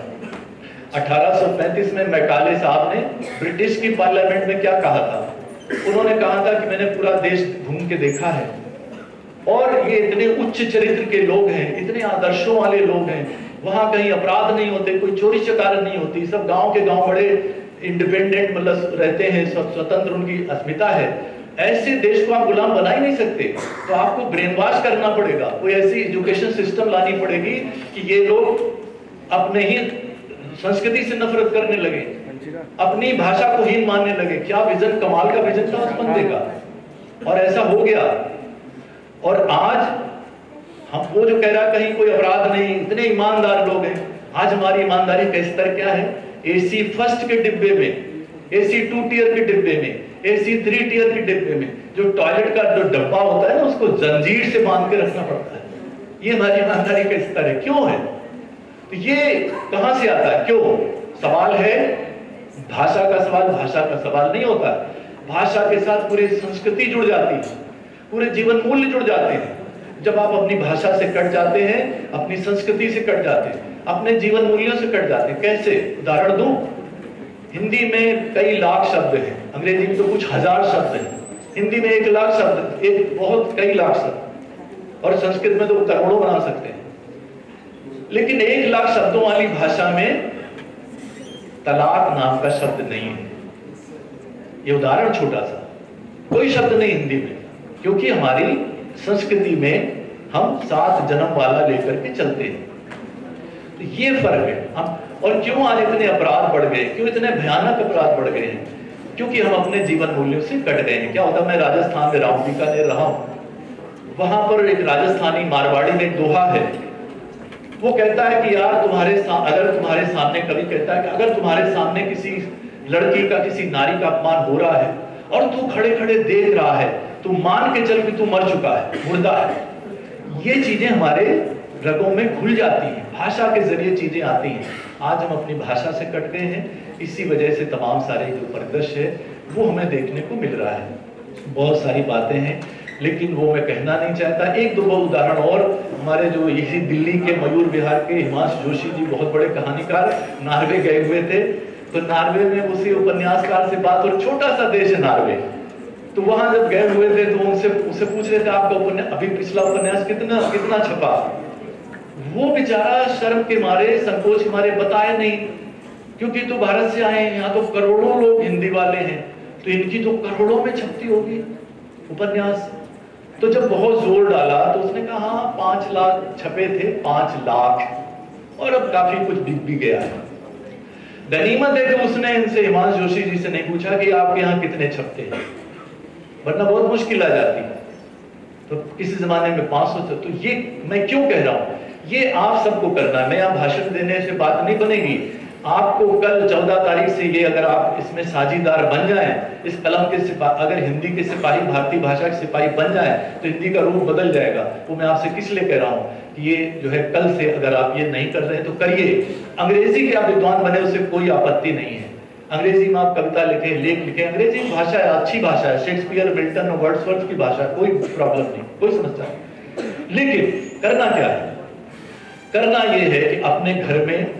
अठारह सौ पैंतीस में मैकाले साहब ने ब्रिटिश की पार्लियामेंट में क्या कहा था? उन्होंने कहा था कि मैंने पूरा देश घूम के देखा है और ये इतने उच्च चरित्र के लोग हैं, इतने आदर्शों वाले लोग हैं, वहां कहीं अपराध नहीं होते, कोई चोरी चकारी नहीं होती, सब गांव के गांव बड़े इंडिपेंडेंट मतलब रहते हैं, स्वतंत्र उनकी अस्मिता है। ऐसे देश को आप गुलाम बना ही नहीं सकते। तो आपको ब्रेन वॉश करना पड़ेगा, कोई ऐसी एजुकेशन सिस्टम लानी पड़ेगी कि ये लोग अपने ही संस्कृति से नफरत करने लगे, अपनी भाषा को हीन मानने लगे। क्या विजन, कमाल का विजन था उस बंदे का, और ऐसा हो गया। और आज हम वो जो कह रहा कहीं कोई अपराध नहीं, इतने ईमानदार लोग हैं। आज हमारी ईमानदारी का स्तर क्या है? एसी फर्स्ट के डिब्बे में, एसी टू टियर के डिब्बे में, एसी थ्री टियर के डिब्बे में जो टॉयलेट का जो डब्बा होता है ना, उसको जंजीर से बांध के रखना पड़ता है। ये हमारी ईमानदारी का स्तर है। क्यों है? तो ये कहां से आता है? क्यों? सवाल है भाषा का सवाल, भाषा का सवाल नहीं होता। भाषा के साथ पूरी संस्कृति जुड़ जाती है, पूरे जीवन मूल्य जुड़ जाते हैं। जब आप अपनी भाषा से कट जाते हैं, अपनी संस्कृति से कट जाते हैं, अपने जीवन मूल्यों से कट जाते हैं। कैसे? उदाहरण दूं, हिंदी में कई लाख शब्द हैं, अंग्रेजी में तो कुछ हजार शब्द हैं, हिंदी में एक लाख शब्द, एक बहुत कई लाख शब्द, और संस्कृत में तो करोड़ों बना सकते हैं। लेकिन एक लाख शब्दों वाली भाषा में तलाक नाम का शब्द नहीं है। ये उदाहरण छोटा सा, कोई शब्द नहीं हिंदी में, क्योंकि हमारी संस्कृति में हम सात जन्म वाला लेकर के चलते हैं। तो ये फर्क है। हम और क्यों आज इतने अपराध बढ़ गए, क्यों इतने भयानक अपराध बढ़ गए हैं? क्योंकि हम अपने जीवन मूल्यों से कट गए हैं। क्या होता, मैं राजस्थान में रहा हूं, बीकानेर रहा हूं, वहां पर एक राजस्थानी मारवाड़ी में एक दोहा है। वो कहता है कि यार तुम्हारे अगर तुम्हारे सामने, कभी कहता है कि अगर तुम्हारे सामने किसी लड़की का, किसी नारी का अपमान हो रहा है और तू खड़े खड़े देख रहा है, तू मान के चल कि तू मर चुका है, मुर्दा है। ये चीजें हमारे रगों में घुल जाती हैं, भाषा के जरिए चीजें आती हैं। आज हम अपनी भाषा से कट गए हैं, इसी वजह से तमाम सारे जो परिदृश्य है वो हमें देखने को मिल रहा है। बहुत सारी बातें हैं। लेकिन वो मैं कहना नहीं चाहता। एक दो उदाहरण और, हमारे जो इसी दिल्ली के मयूर विहार के हिमांशु जोशी जी बहुत बड़े कहानीकार नॉर्वे गए हुए थे, तो नॉर्वे में उसी उपन्यासकार से बात, और छोटा सा देश है नॉर्वे, तो वहां जब गए हुए थे तो उनसे उसे पूछ रहे थे आपका उपन्यास, अभी पिछला उपन्यास कितना कितना छपा। वो बेचारा शर्म के मारे, संकोच के मारे बताए नहीं, क्योंकि तो भारत से आए हैं, यहाँ तो करोड़ों लोग हिंदी वाले हैं, तो इनकी तो करोड़ों में छपती होगी उपन्यास। तो जब बहुत जोर डाला तो उसने कहा हाँ पांच लाख छपे थे, पांच लाख और अब काफी कुछ बिक भी गया है। गनीमत है कि उसने इनसे हिमांशु जोशी जी से नहीं पूछा कि आपके यहाँ कितने छपते हैं, वरना बहुत मुश्किल आ जाती है। तो किसी जमाने में पांच सौ। तो ये मैं क्यों कह रहा हूं, ये आप सबको करना है। मैं यहाँ भाषण देने से बात नहीं बनेगी। आपको कल चौदह तारीख से ये, अगर आप इसमें साझीदार बन जाएं, इस कलम के सिपाही, अगर हिंदी के सिपाही भारतीय भाषा के सिपाही बन जाएं, तो हिंदी का रूप बदल जाएगा। वो मैं आपसे किस लिए कह रहा हूँ कि ये जो है कल से अगर आप ये नहीं कर रहे हैं तो करिए। अंग्रेजी के आप विद्वान बने, उससे कोई आपत्ति नहीं है। अंग्रेजी में आप कविता लिखें, लेख लिखें, अंग्रेजी भाषा है, अच्छी भाषा है, शेक्सपियर, मिल्टन और वर्ड्सवर्थ की भाषा, कोई प्रॉब्लम नहीं, कोई समस्या नहीं। लेकिन करना क्या है, करना ये है कि अपने घर में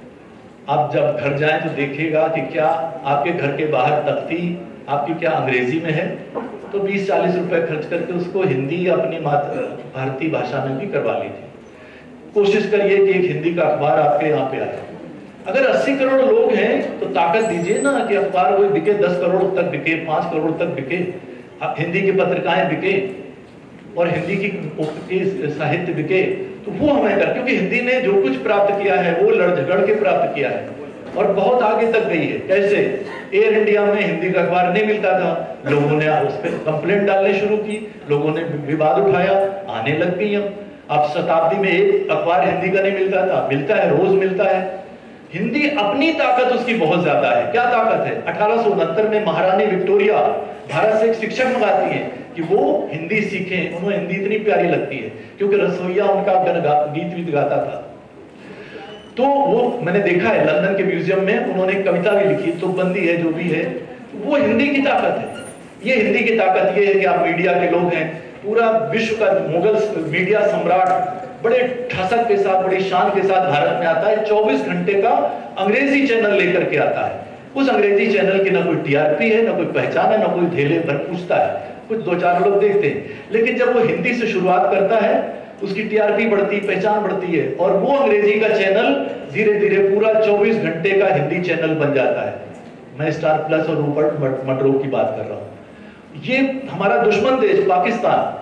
आप जब घर जाएं तो देखिएगा कि क्या आपके घर के बाहर तख्ती आपकी क्या अंग्रेजी में है, तो बीस चालीस रुपए खर्च करके उसको हिंदी या अपनी मातृ भारतीय भाषा में भी करवा लीजिए। कोशिश करिए कि एक हिंदी का अखबार आपके यहाँ पे आए। अगर अस्सी करोड़ लोग हैं तो ताकत दीजिए ना कि अखबार वो बिके, दस करोड़ तक बिके, पांच करोड़ तक बिके, हिंदी की पत्रिकाएं बिके और हिंदी की साहित्य बिके, तो वो हमें कर, क्योंकि हिंदी ने जो कुछ प्राप्त किया है वो लड़ झगड़ के प्राप्त किया है और बहुत आगे तक गई है। कैसे एयर इंडिया में हिंदी का अखबार नहीं मिलता था, लोगों ने उस पर कंप्लेंट डालने शुरू की, लोगों ने विवाद उठाया, आने लग गई। हम अब शताब्दी में एक अखबार हिंदी का नहीं मिलता था, मिलता है, रोज मिलता है। हिंदी अपनी ताकत उसकी बहुत ज्यादा है। क्या ताकत है? अठारह सौ उनहत्तर में महारानी विक्टोरिया भारत से एक शिक्षक मंगाती है कि वो हिंदी सीखें, उन्हें हिंदी इतनी प्यारी लगती है क्योंकि रसोईया उनका गीत वीत गाता था। तो वो मैंने देखा है लंदन के म्यूजियम में, उन्होंने कविता भी लिखी, तुकबंदी है जो भी है, वो हिंदी की ताकत है। ये हिंदी की ताकत ये है कि आप मीडिया के लोग हैं, पूरा विश्व का मुगल मीडिया सम्राट बड़े ठसक के साथ, बड़ी शान के साथ भारत में आता है, चौबीस घंटे का अंग्रेजी चैनल लेकर के आता है। उस अंग्रेजी चैनल की ना कोई टीआरपी है, ना कोई पहचान है, ना कोई धेले भर पूछता है, कुछ दो चार लोग देखते हैं। लेकिन जब वो हिंदी से शुरुआत करता है, उसकी टीआरपी बढ़ती, पहचान बढ़ती है और वो अंग्रेजी का चैनल धीरे धीरे पूरा चौबीस घंटे का हिंदी चैनल बन जाता है। मैं स्टार प्लस और रूपर्ट मर्डोक की बात कर रहा हूं। ये हमारा दुश्मन देश पाकिस्तान,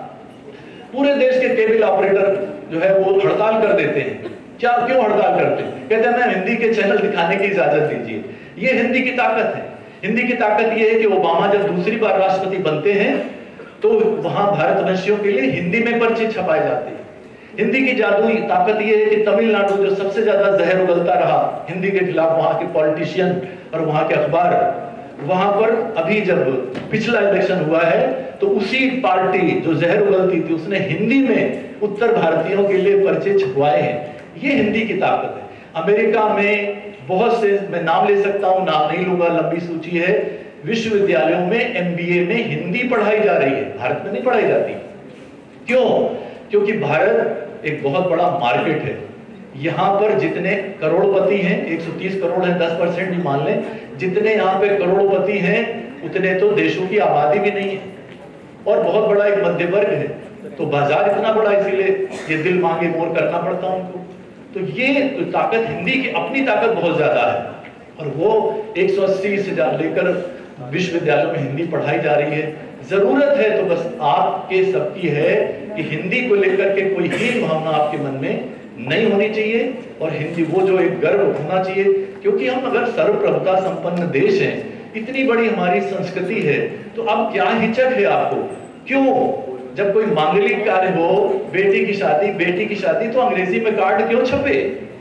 पूरे देश के केबल ऑपरेटर जो है वो हड़ताल कर देते हैं। क्या, क्यों हड़ताल करते हैं? कहते हैं मैं हिंदी के चैनल दिखाने की इजाजत दीजिए। ये हिंदी की ताकत है। हिंदी की ताकत ये है कि ओबामा जब दूसरी बार राष्ट्रपति बनते हैं तो वहां भारतवंशियों के लिए हिंदी में पर्चे छपाए जाते हैं। हिंदी की जादुई ताकत ये है कि तमिलनाडु जो सबसे ज्यादा जहर उगलता रहा हिंदी के खिलाफ, वहां के पॉलिटिशियन और वहां के अखबार, वहां पर अभी जब पिछला इलेक्शन हुआ है तो उसी पार्टी जो जहर उगलती थी उसने हिंदी में उत्तर भारतीयों के लिए पर्चे छपवाए हैं। ये हिंदी की ताकत है। अमेरिका में बहुत से, मैं नाम ले सकता हूं, नाम नहीं लूंगा, लंबी सूची है, विश्वविद्यालयों में एमबीए में हिंदी पढ़ाई जा रही है, भारत में नहीं पढ़ाई जाती। क्यों? क्योंकि भारत एक बहुत बड़ा मार्केट है। यहाँ पर जितने करोड़पति हैं, एक सौ तीस करोड़ है, दस परसेंट भी मान लें, जितने यहाँ पे करोड़पति हैं उतने तो देशों की आबादी भी नहीं है और बहुत बड़ा एक मध्य वर्ग है, तो बाजार इतना बड़ा, इसीलिए ये दिल मांगे मोर करना पड़ता उनको। तो ये तो ताकत हिंदी की अपनी ताकत बहुत ज्यादा है और वो एक सौ अस्सी से लेकर विश्वविद्यालयों में हिंदी पढ़ाई जा रही है। जरूरत है तो बस आपके सबकी है कि हिंदी को लेकर के कोई हीन भावना आपके मन में नहीं होनी चाहिए और हिंदी वो जो एक गर्व होना चाहिए, क्योंकि हम अगर सर्वप्रभुता संपन्न देश हैं, इतनी बड़ी हमारी संस्कृति है, तो अब क्या हिचक है आपको? क्यों? जब कोई मांगलिक कार्य हो, बेटी की शादी, बेटी की शादी, तो अंग्रेजी में कार्ड क्यों छपे?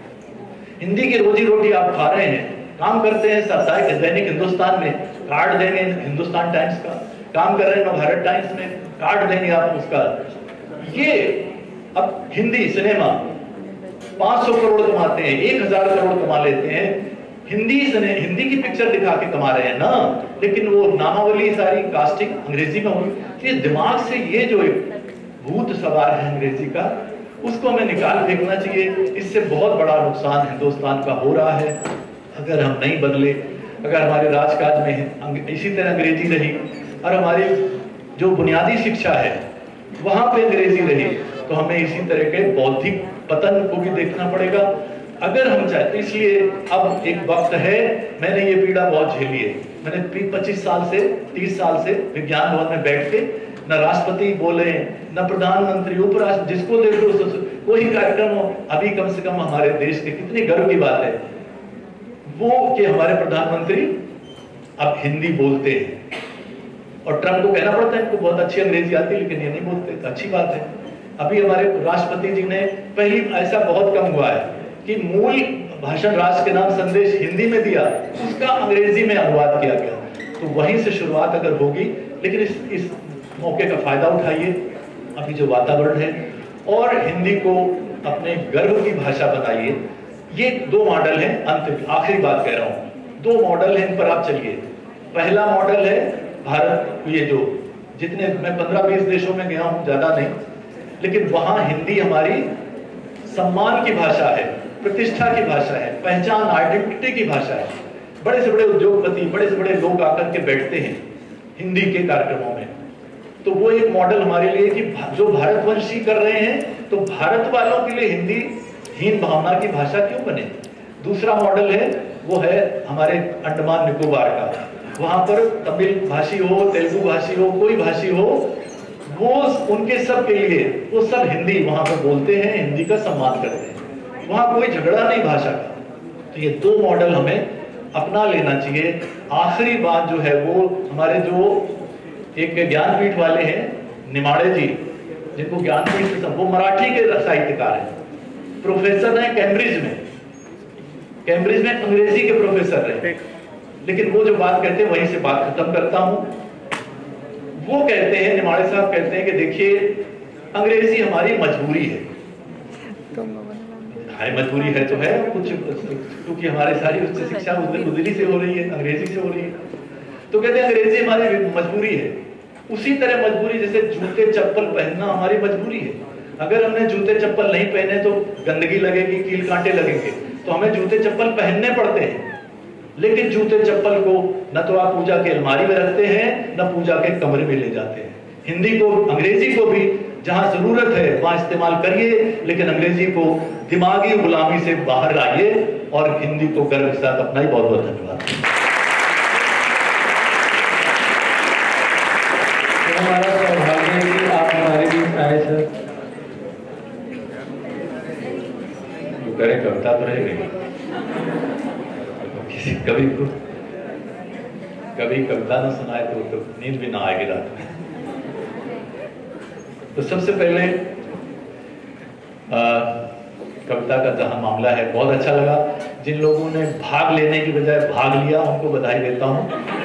हिंदी की रोजी रोटी आप खा रहे हैं, काम करते हैं साप्ताहिक दैनिक हिंदुस्तान में, कार्ड देंगे हिंदुस्तान टाइम्स का, काम कर रहे हैं भारत टाइम्स में, कार्ड देंगे आप उसका। ये अब हिंदी सिनेमा पाँच सौ करोड़ कमाते हैं, एक हजार करोड़ कमा लेते हैं, हिंदी से हिंदी की पिक्चर दिखा के कमा रहे हैं ना, लेकिन वो नामावली सारी कास्टिंग अंग्रेजी में होगी। ये दिमाग से ये जो एक भूत सवार है अंग्रेजी का, उसको हमें निकाल फेंकना चाहिए। इससे बहुत बड़ा नुकसान हिंदुस्तान का हो रहा है अगर हम नहीं बदले। अगर हमारे राजकाज में इसी तरह अंग्रेजी रही और हमारी जो बुनियादी शिक्षा है वहां पे अंग्रेजी रही, तो हमें इसी तरह के बौद्धिक पतन को भी देखना पड़ेगा अगर हम चाहते। इसलिए अब एक वक्त है, मैंने ये पीड़ा बहुत झेली है। मैंने पच्चीस साल से तीस साल से विज्ञान भवन में बैठ के न राष्ट्रपति बोले, न प्रधानमंत्री, उपराष्ट्रपति, जिसको देख लो कोई कार्यक्रम हो, अभी कम से कम हमारे देश के कितनी गर्व की बात है वो कि हमारे प्रधानमंत्री अब हिंदी बोलते हैं। और ट्रम्प को कहना पड़ता है इनको बहुत अच्छी अंग्रेजी आती है, लेकिन ये नहीं बोलते, तो अच्छी बात है। अभी हमारे राष्ट्रपति जी ने पहली, ऐसा बहुत कम हुआ है कि मूल भाषण राष्ट्र के नाम संदेश हिंदी में दिया, उसका अंग्रेजी में अनुवाद किया गया। तो वहीं से शुरुआत अगर होगी, लेकिन इस इस मौके का फायदा उठाइए, अभी जो वातावरण है, और हिंदी को अपने गर्व की भाषा बनाइए। ये दो मॉडल हैं, अंत आखिरी बात कह रहा हूं, दो मॉडल हैं, इन पर आप चलिए। पहला मॉडल है भारत, ये जो जितने मैं पंद्रह बीस देशों में गया हूं, ज्यादा नहीं, लेकिन वहां हिंदी हमारी सम्मान की भाषा है, प्रतिष्ठा की भाषा है, पहचान आइडेंटिटी की भाषा है। बड़े से बड़े उद्योगपति, बड़े से बड़े लोग आकर के बैठते हैं हिंदी के कार्यक्रमों में। तो वो एक मॉडल हमारे लिए कि जो भारतवंशी कर रहे हैं, तो भारत वालों के लिए हिंदी हीन भावना की भाषा क्यों बने। दूसरा मॉडल है, वो है हमारे अंडमान निकोबार का। वहां पर तमिल भाषी हो, तेलुगु भाषी हो, कोई भाषी हो, वो उनके सब के लिए वो सब हिंदी वहां पर बोलते हैं, हिंदी का सम्मान करते हैं, वहां कोई झगड़ा नहीं भाषा का। तो ये दो मॉडल हमें अपना लेना चाहिए। आखिरी बात जो है वो हमारे जो एक ज्ञानपीठ वाले हैं निमाड़े जी, जिनको ज्ञानपीठ से, वो मराठी के साहित्यकार हैं, प्रोफेसर हैं कैम्ब्रिज में, कैम्ब्रिज में अंग्रेजी के प्रोफेसर रहे। लेकिन वो जो बात कहते हैं, वहीं से बात खत्म करता हूं। वो कहते हैं, निमाड़े साहब कहते हैं कि देखिए अंग्रेजी हमारी मजबूरी है। हाय मजबूरी है तो है कुछ, क्योंकि हमारी सारी उच्च शिक्षा उर्दू से हो रही है, अंग्रेजी से हो रही है। तो कहते हैं अंग्रेजी हमारी मजबूरी है। उसी तरह मजबूरी जैसे जूते चप्पल पहनना हमारी मजबूरी है। अगर हमने जूते चप्पल नहीं पहने तो गंदगी लगेगी, कील कांटे लगेंगे, तो हमें जूते चप्पल पहनने पड़ते हैं। लेकिन जूते चप्पल को न तो आप पूजा के अलमारी में रखते हैं, न पूजा के कमरे में ले जाते हैं। हिंदी को, अंग्रेजी को भी जहां जरूरत है वहां इस्तेमाल करिए, लेकिन अंग्रेजी को दिमागी गुलामी से बाहर लाइए और हिंदी को गर्व के साथ अपनाइए। बहुत बहुत धन्यवाद। हमारा सौभाग्य है कि आप हमारे बीच आए सर। तो करे कविता तो रहेगी, किसी कवि को कभी कविता ना सुनाए तो, तो नींद भी ना आएगी रात में। तो सबसे पहले आ, कविता का जहां मामला है, बहुत अच्छा लगा। जिन लोगों ने भाग लेने की बजाय भाग लिया, उनको बधाई देता हूं।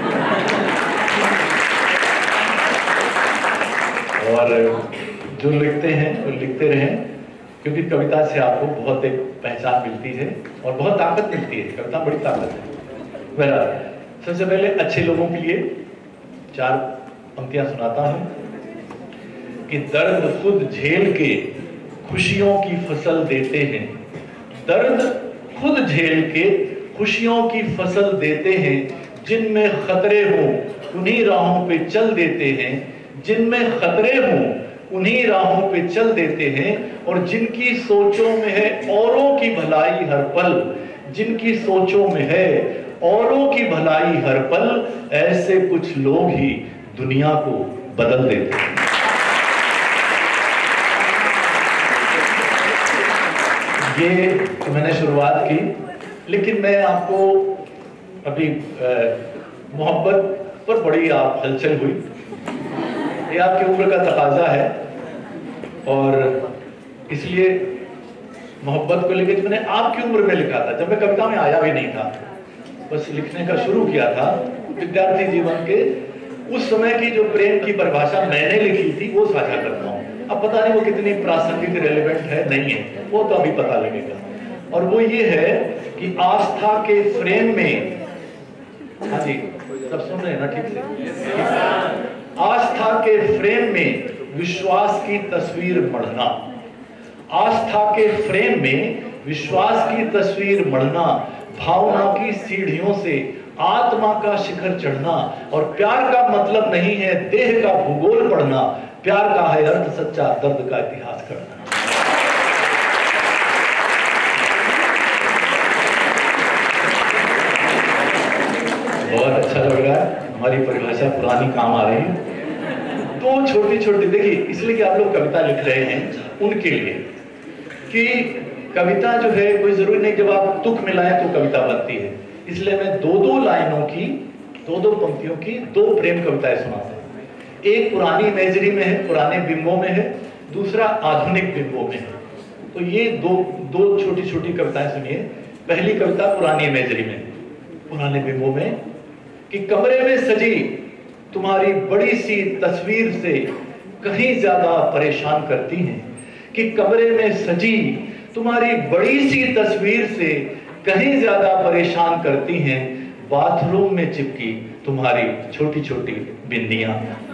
और जो लिखते हैं वो लिखते रहें, क्योंकि कविता से आपको बहुत एक पहचान मिलती है और बहुत ताकत मिलती है। कविता बड़ी ताकत है। मेरा सबसे पहले अच्छे लोगों के लिए चार पंक्तियां सुनाता हूं कि दर्द खुद झेल के खुशियों की फसल देते हैं, दर्द खुद झेल के खुशियों की फसल देते हैं, जिनमें खतरे हो उन्हीं राहों पे चल देते हैं, जिनमें खतरे हो उन्हीं राहों पे चल देते हैं, और जिनकी सोचों में है औरों की भलाई हर पल, जिनकी सोचों में है औरों की भलाई हर पल, ऐसे कुछ लोग ही दुनिया को बदल देते हैं। ये तो मैंने शुरुआत की, लेकिन मैं आपको अभी मोहब्बत पर बड़ी आप हलचल हुई, ये आपकी उम्र का तकाजा है, और इसलिए मोहब्बत को लेकर मैंने आपकी उम्र में लिखा था, जब मैं कविता में आया भी नहीं था, बस लिखने का शुरू किया था विद्यार्थी जीवन के उस समय की जो प्रेम की परिभाषा मैंने लिखी थी वो साझा करता हूँ। अब पता नहीं वो कितनी प्रासंगिक रेलेवेंट है, नहीं है, वो तो अभी पता लगेगा। और वो ये है कि आस्था के फ्रेम में, हाँ जी सब सुन रहे हैं ना ठीक से, आस्था के फ्रेम में विश्वास की तस्वीर मढ़ना, आस्था के फ्रेम में विश्वास की तस्वीर मढ़ना, भावना की सीढ़ियों से आत्मा का शिखर चढ़ना। और प्यार का मतलब नहीं है देह का भूगोल पढ़ना, प्यार का है अर्थ सच्चा दर्द का इतिहास करना। बहुत अच्छा लग रहा है, हमारी परिभाषा पुरानी काम आ रही है। तो छोटी छोटी देखिए, इसलिए कि आप लोग कविता लिख रहे हैं उनके लिए, कि कविता जो है कोई जरूरी नहीं जब आप तुक मिलाएं तो कविता बनती है। इसलिए मैं दो दो लाइनों की, दो दो पंक्तियों की दो प्रेम कविताएं सुनाता हूं। एक पुरानी इमेजरी में है, पुराने बिंबों में है, दूसरा आधुनिक बिंबों में है। तो ये दो दो छोटी छोटी कविताएं सुनिए। पहली कविता पुरानी इमेजरी में, पुराने बिंबों में, कि कमरे में सजी तुम्हारी बड़ी सी तस्वीर से कहीं ज्यादा परेशान करती हैं, कि कमरे में सजी तुम्हारी बड़ी सी तस्वीर से कहीं ज्यादा परेशान करती हैं, बाथरूम में चिपकी तुम्हारी छोटी छोटी बिंदियां।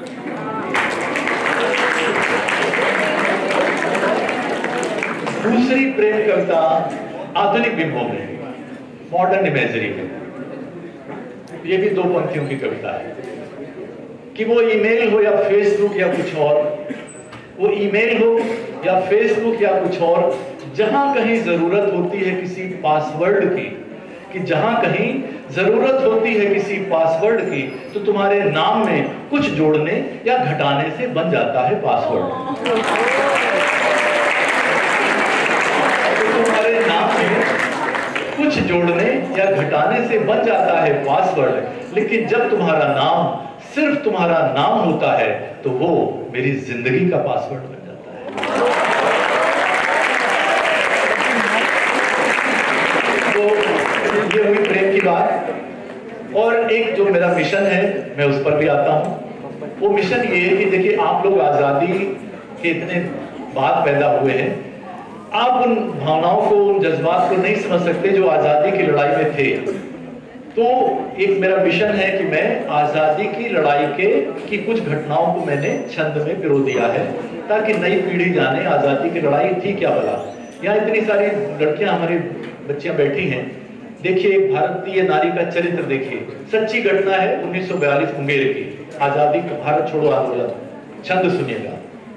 दूसरी प्रेम कविता आधुनिक बिंबों में, मॉडर्न इमेजरी में, ये भी दो पंक्तियों की कविता है, कि वो ईमेल हो या फेसबुक या कुछ और, वो ईमेल हो या फेसबुक या कुछ और, जहां कहीं जरूरत होती है किसी पासवर्ड की, कि जहां कहीं जरूरत होती है किसी पासवर्ड की, तो तुम्हारे नाम में कुछ जोड़ने या घटाने से बन जाता है पासवर्ड। तो तुम्हारे नाम में कुछ जोड़ने या घटाने से बन जाता है पासवर्ड, लेकिन जब तुम्हारा नाम सिर्फ तुम्हारा नाम होता है तो वो मेरी जिंदगी का पासवर्ड बन जाता है। तो ये हुई प्रेम की बात। और एक जो मेरा मिशन है मैं उस पर भी आता हूं। वो मिशन ये है कि देखिए, आप लोग आजादी के इतने बाद पैदा हुए हैं, आप उन भावनाओं को, उन जज्बात को नहीं समझ सकते जो आजादी की लड़ाई में थे। तो एक मेरा मिशन है कि मैं आजादी की लड़ाई के की कुछ घटनाओं को मैंने छंद में पिरो दिया है, ताकि नई पीढ़ी जाने आजादी की लड़ाई थी क्या भला। यहाँ इतनी सारी लड़कियां, हमारी बच्चियां बैठी हैं, देखिए एक भारतीय नारी का चरित्र देखिए, सच्ची घटना है उन्नीस सौ बयालीस मुंगेर की, आजादी का भारत छोड़ो आंदोलन। छंद सुनिएगा,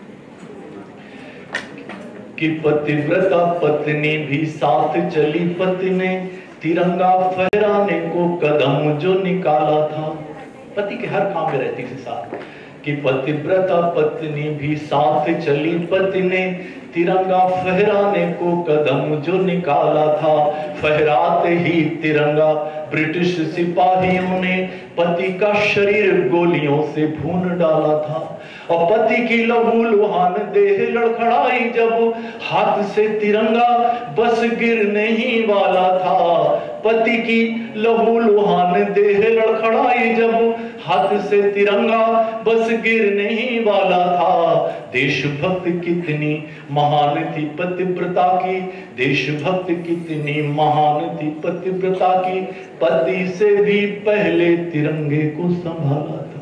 कि पतिव्रता पत्नी भी साथ चली, पति ने तिरंगा फहराने को कदम जो निकाला था। पति के हर काम में रहती थी साथ, कि पतिव्रता पत्नी भी साथ चली, पति ने तिरंगा फहराने को कदम जो निकाला था। फहराते ही तिरंगा ब्रिटिश सिपाहियों ने पति का शरीर गोलियों से भून डाला था। और पति की लहू लुहान देह लड़खड़ाई जब हाथ से तिरंगा बस गिरने ही वाला था। पति की लहू लुहान देह लड़खड़ाई जब हाथ से तिरंगा बस गिरने ही वाला था। देशभक्त कितनी महान थी पतिव्रता की, देशभक्त कितनी महान थी पतिव्रता की, पति से भी पहले तिरंगे को संभाला था।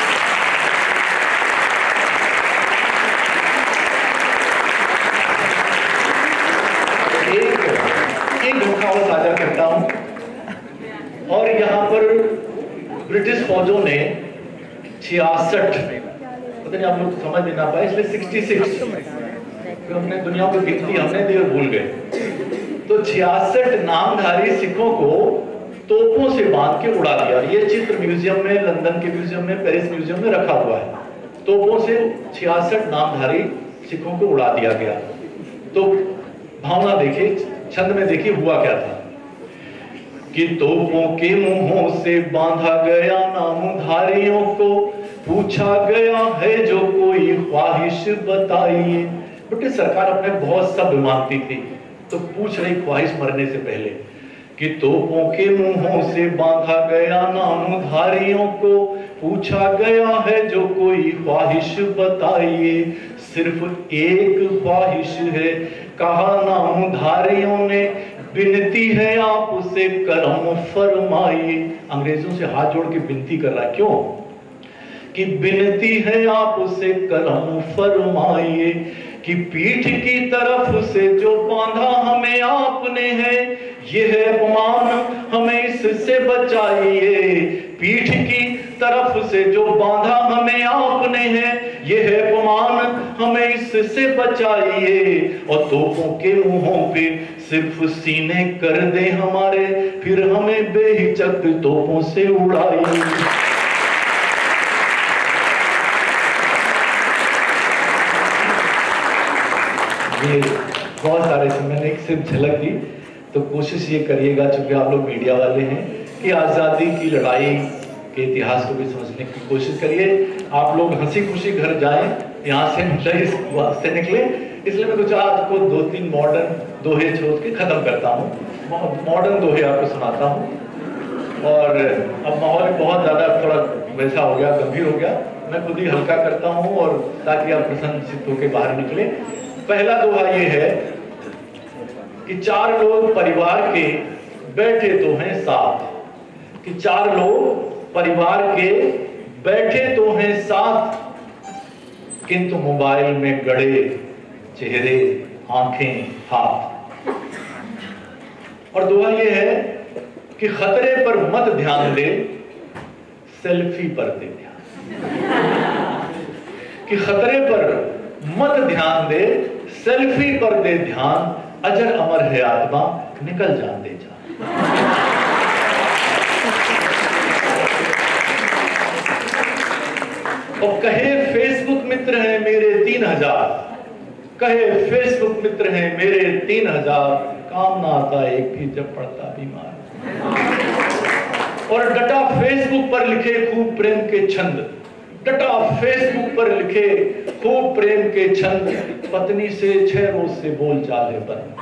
एक घटना और साझा करता हूं। और यहाँ पर ब्रिटिश फौजों ने छियासठ, पता नहीं आप लोग समझ नहीं ना पाए, इसलिए छियासठ हमने दुनिया को गिनती हमने दी और भूल गए। तो छियासठ नामधारी सिखों को तोपों से बांध के उड़ा दिया। ये चित्र म्यूजियम में, लंदन के म्यूजियम में, पेरिस म्यूजियम में रखा हुआ है। तोपों से छियासठ नामधारी सिखों को उड़ा दिया गया। तो भावना देखिए, छंद में देखिए हुआ क्या था, कि तोपों के मुंहों से बांधा गया नामधारियों को, पूछा गया है जो कोई ख्वाहिश बताइए। ब्रिटिश सरकार अपने बहुत सब मानती थी, तो पूछ रही ख्वाहिश मरने से पहले, कि तोपों के मुंहों से बांधा गया नामधारियों को, पूछा गया है जो कोई ख्वाहिश बताइए। सिर्फ एक ख्वाहिश है, कहा नामधारियों ने, विनती है आपसे करम फरमाइए। अंग्रेजों से हाथ जोड़ के विनती कर रहा है, क्यों? कि विनती है आपसे करम फरमाइए कि पीठ की तरफ से जो बांधा हमें आपने है, यह है अपमान हमें इससे बचाइए। पीठ की तरफ से जो बांधा हमें आपने है, यह है अपमान हमें इससे बचाइए। और तोपों के मुंहों पे सिर्फ सीने कर दे हमारे, फिर हमें बेहिचक तोपों से उड़ाइए। ये बहुत सारे से मैंने एक सिर्फ झलक दी, तो कोशिश ये करिएगा, चूंकि आप लोग मीडिया वाले हैं, कि आज़ादी की लड़ाई के इतिहास को भी समझने की कोशिश करिए। आप लोग हंसी खुशी घर जाएं, यहाँ से निकले, इस वास्ते निकले, इसलिए मैं कुछ आज को दो तीन मॉडर्न दोहे छोड़ के खत्म करता हूँ। मॉडर्न दोहे आपको सुनाता हूँ। और अब माहौल बहुत ज़्यादा थोड़ा वैसा हो गया, गंभीर हो गया, मैं खुद ही हल्का करता हूँ, और ताकि आप प्रसन्नचित्त होकर बाहर निकले। पहला दोहा ये है कि चार लोग परिवार के बैठे तो हैं साथ, कि चार लोग परिवार के बैठे तो हैं साथ, किंतु मोबाइल में गड़े चेहरे, आंखें, हाथ। और दोहा ये है कि खतरे पर मत ध्यान दे, सेल्फी पर दे ध्यान। कि खतरे पर मत ध्यान दे, सेल्फी पर दे ध्यान, अजर अमर है आत्मा, निकल जान दे जा। और कहे फेसबुक मित्र हैं मेरे तीन हजार, कहे फेसबुक मित्र हैं मेरे तीन हजार, काम ना आता एक भी जब पड़ता बीमार। और डटा फेसबुक पर लिखे खूब प्रेम के छंद, डटा फेसबुक पर लिखे खूब प्रेम के छंद, पत्नी से छह रोज से बोल चाल है बंद।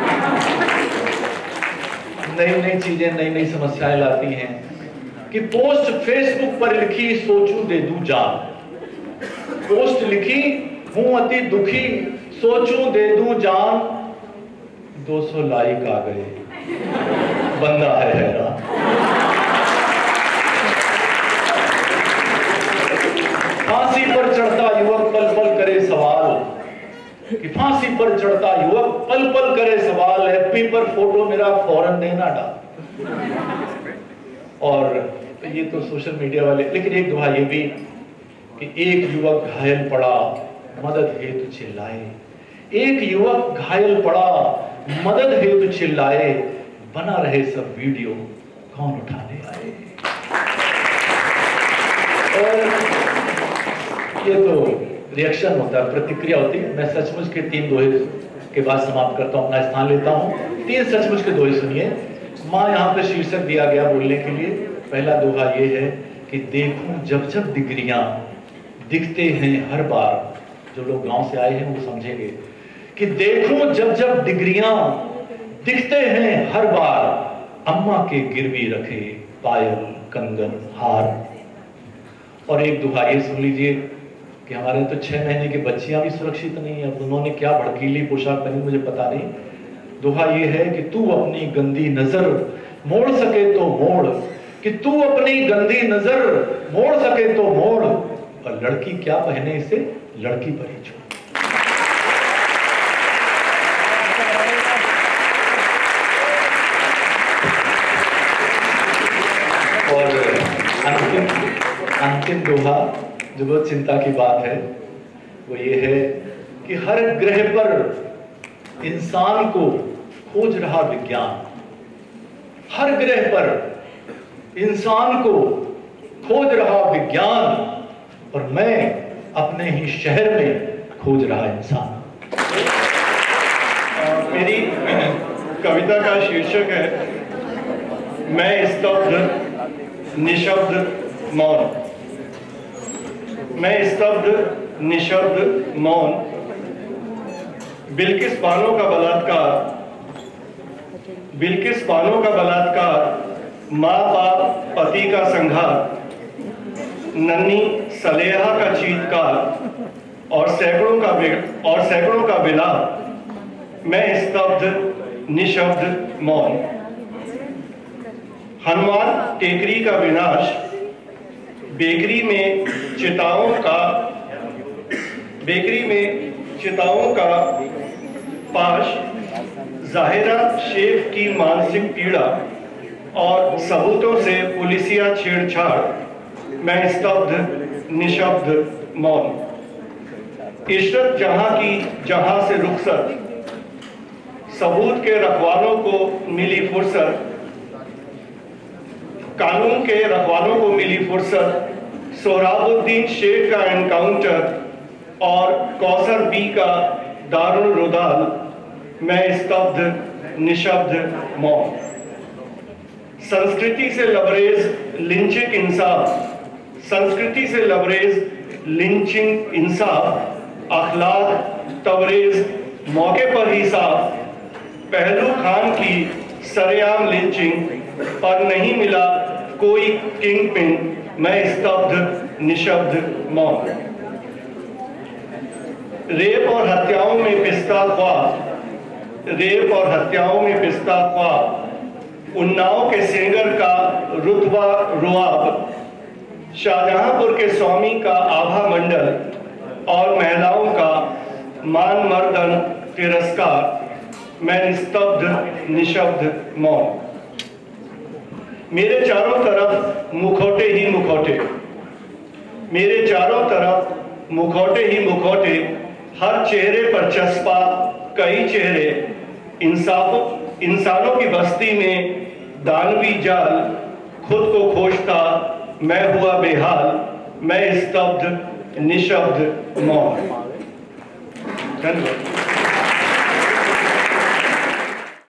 नई नई चीजें, नई नई समस्याएं लाती हैं कि पोस्ट फेसबुक पर लिखी सोचूं दे दूं जान, पोस्ट लिखी हूं अति दुखी सोचूं दे दूं जान, दो सौ लाइक आ गए, बंदा है हैरान। फांसी पर चढ़ता युवक पल पल करे सवाल, कि फांसी पर चढ़ता युवक पल पल करे सवाल, हैप्पी पर फोटो मेरा फौरन देना डाल। और ये तो सोशल मीडिया वाले, लेकिन एक दोहा ये भी कि एक युवक घायल पड़ा मदद हेतु चिल्लाए, एक युवक घायल पड़ा मदद हेतु चिल्लाए, बना रहे सब वीडियो कौन उठाने आए। और ये तो रिएक्शन होता है, प्रतिक्रिया होती है। मैं सचमुच के तीन दोहे के बाद समाप्त करता हूँ, अपना स्थान लेता हूँ। तीन सचमुच के दोहे सुनिए। माँ यहाँ पे शीर्षक दिया गया बोलने के लिए। पहला दोहा ये है कि देखूं जब जब डिग्रियां दिखते हैं हर बार, जो लोग गांव से आए हैं वो समझेंगे, कि देखूं जब जब डिग्रियां दिखते हैं हर बार, अम्मा के गिरवी रखे पायल कंगन हार। और एक दोहा ये सुन लीजिए कि हमारे तो छह महीने की बच्चियां भी सुरक्षित नहीं है। अब उन्होंने क्या भड़कीली पोशाक पहनी मुझे पता नहीं। दोहा ये है कि तू अपनी गंदी नजर मोड़ सके तो मोड़, कि तू अपनी गंदी नजर मोड़ सके तो मोड़, और लड़की क्या पहने इसे लड़की पर ही छोड़। और अंतिम अंतिम दोहा जो बहुत चिंता की बात है वो ये है कि हर ग्रह पर इंसान को खोज रहा विज्ञान, हर ग्रह पर इंसान को खोज रहा विज्ञान, और मैं अपने ही शहर में खोज रहा इंसान। मेरी कविता का शीर्षक है मैं स्तब्ध निशब्द मौन। मैं स्तब्ध निशब्द मौन, बिल्किस बानो का बलात्कार, बिल्किस बानो का बलात्कार, माँ बाप पति का संघार, नन्ही सलेहा का चीत्कार और सैकड़ों का और सैकड़ों का विलाप। मैं स्तब्ध निशब्द मौन। हनुमान टेकरी का विनाश, बेकरी में चिताओं का बेकरी में चिताओं का पाश, जाहिरा शेख की मानसिक पीड़ा और सबूतों से पुलिसिया छेड़छाड़, मैं स्तब्ध निशब्द मौन। इशरत जहां की जहां से रुखसत, सबूत के रखवालों को मिली फुर्सत, कानून के रखवालों को मिली फुर्सत, सोहराबुद्दीन शेख का एनकाउंटर और कौसर बी का दारुल रुदाल, मैं स्तब्ध निशब्द मौन। संस्कृति से लबरेज लिंचिंग इंसाफ, संस्कृति से लबरेज लिंचिंग इंसाफ, अखलाक तवरेज मौके पर ही साफ, पहलू खान की सरेआम लिंचिंग पर नहीं मिला कोई किंग पिन, मैं स्तब्ध निशब्द मौन। रेप और हत्याओं में पिस्ता ख्वाब, रेप और हत्याओं में पिस्ता ख्वाब, उन्नाव के सिंगर का रुतबा रुआब, शाहजहांपुर के स्वामी का आभा मंडल और महिलाओं का मान मर्दन तिरस्कार, मैं निस्तब्ध निशब्द मौन। मेरे चारों तरफ मुखौटे ही मुखौटे, मेरे चारों तरफ मुखौटे ही मुखौटे, हर चेहरे पर चस्पा कई चेहरे, इंसाफ इंसानों की बस्ती में दानवी जाल, खुद को खोजता मैं हुआ बेहाल, मैं स्तब्ध निशब्द मौन। धन्यवाद।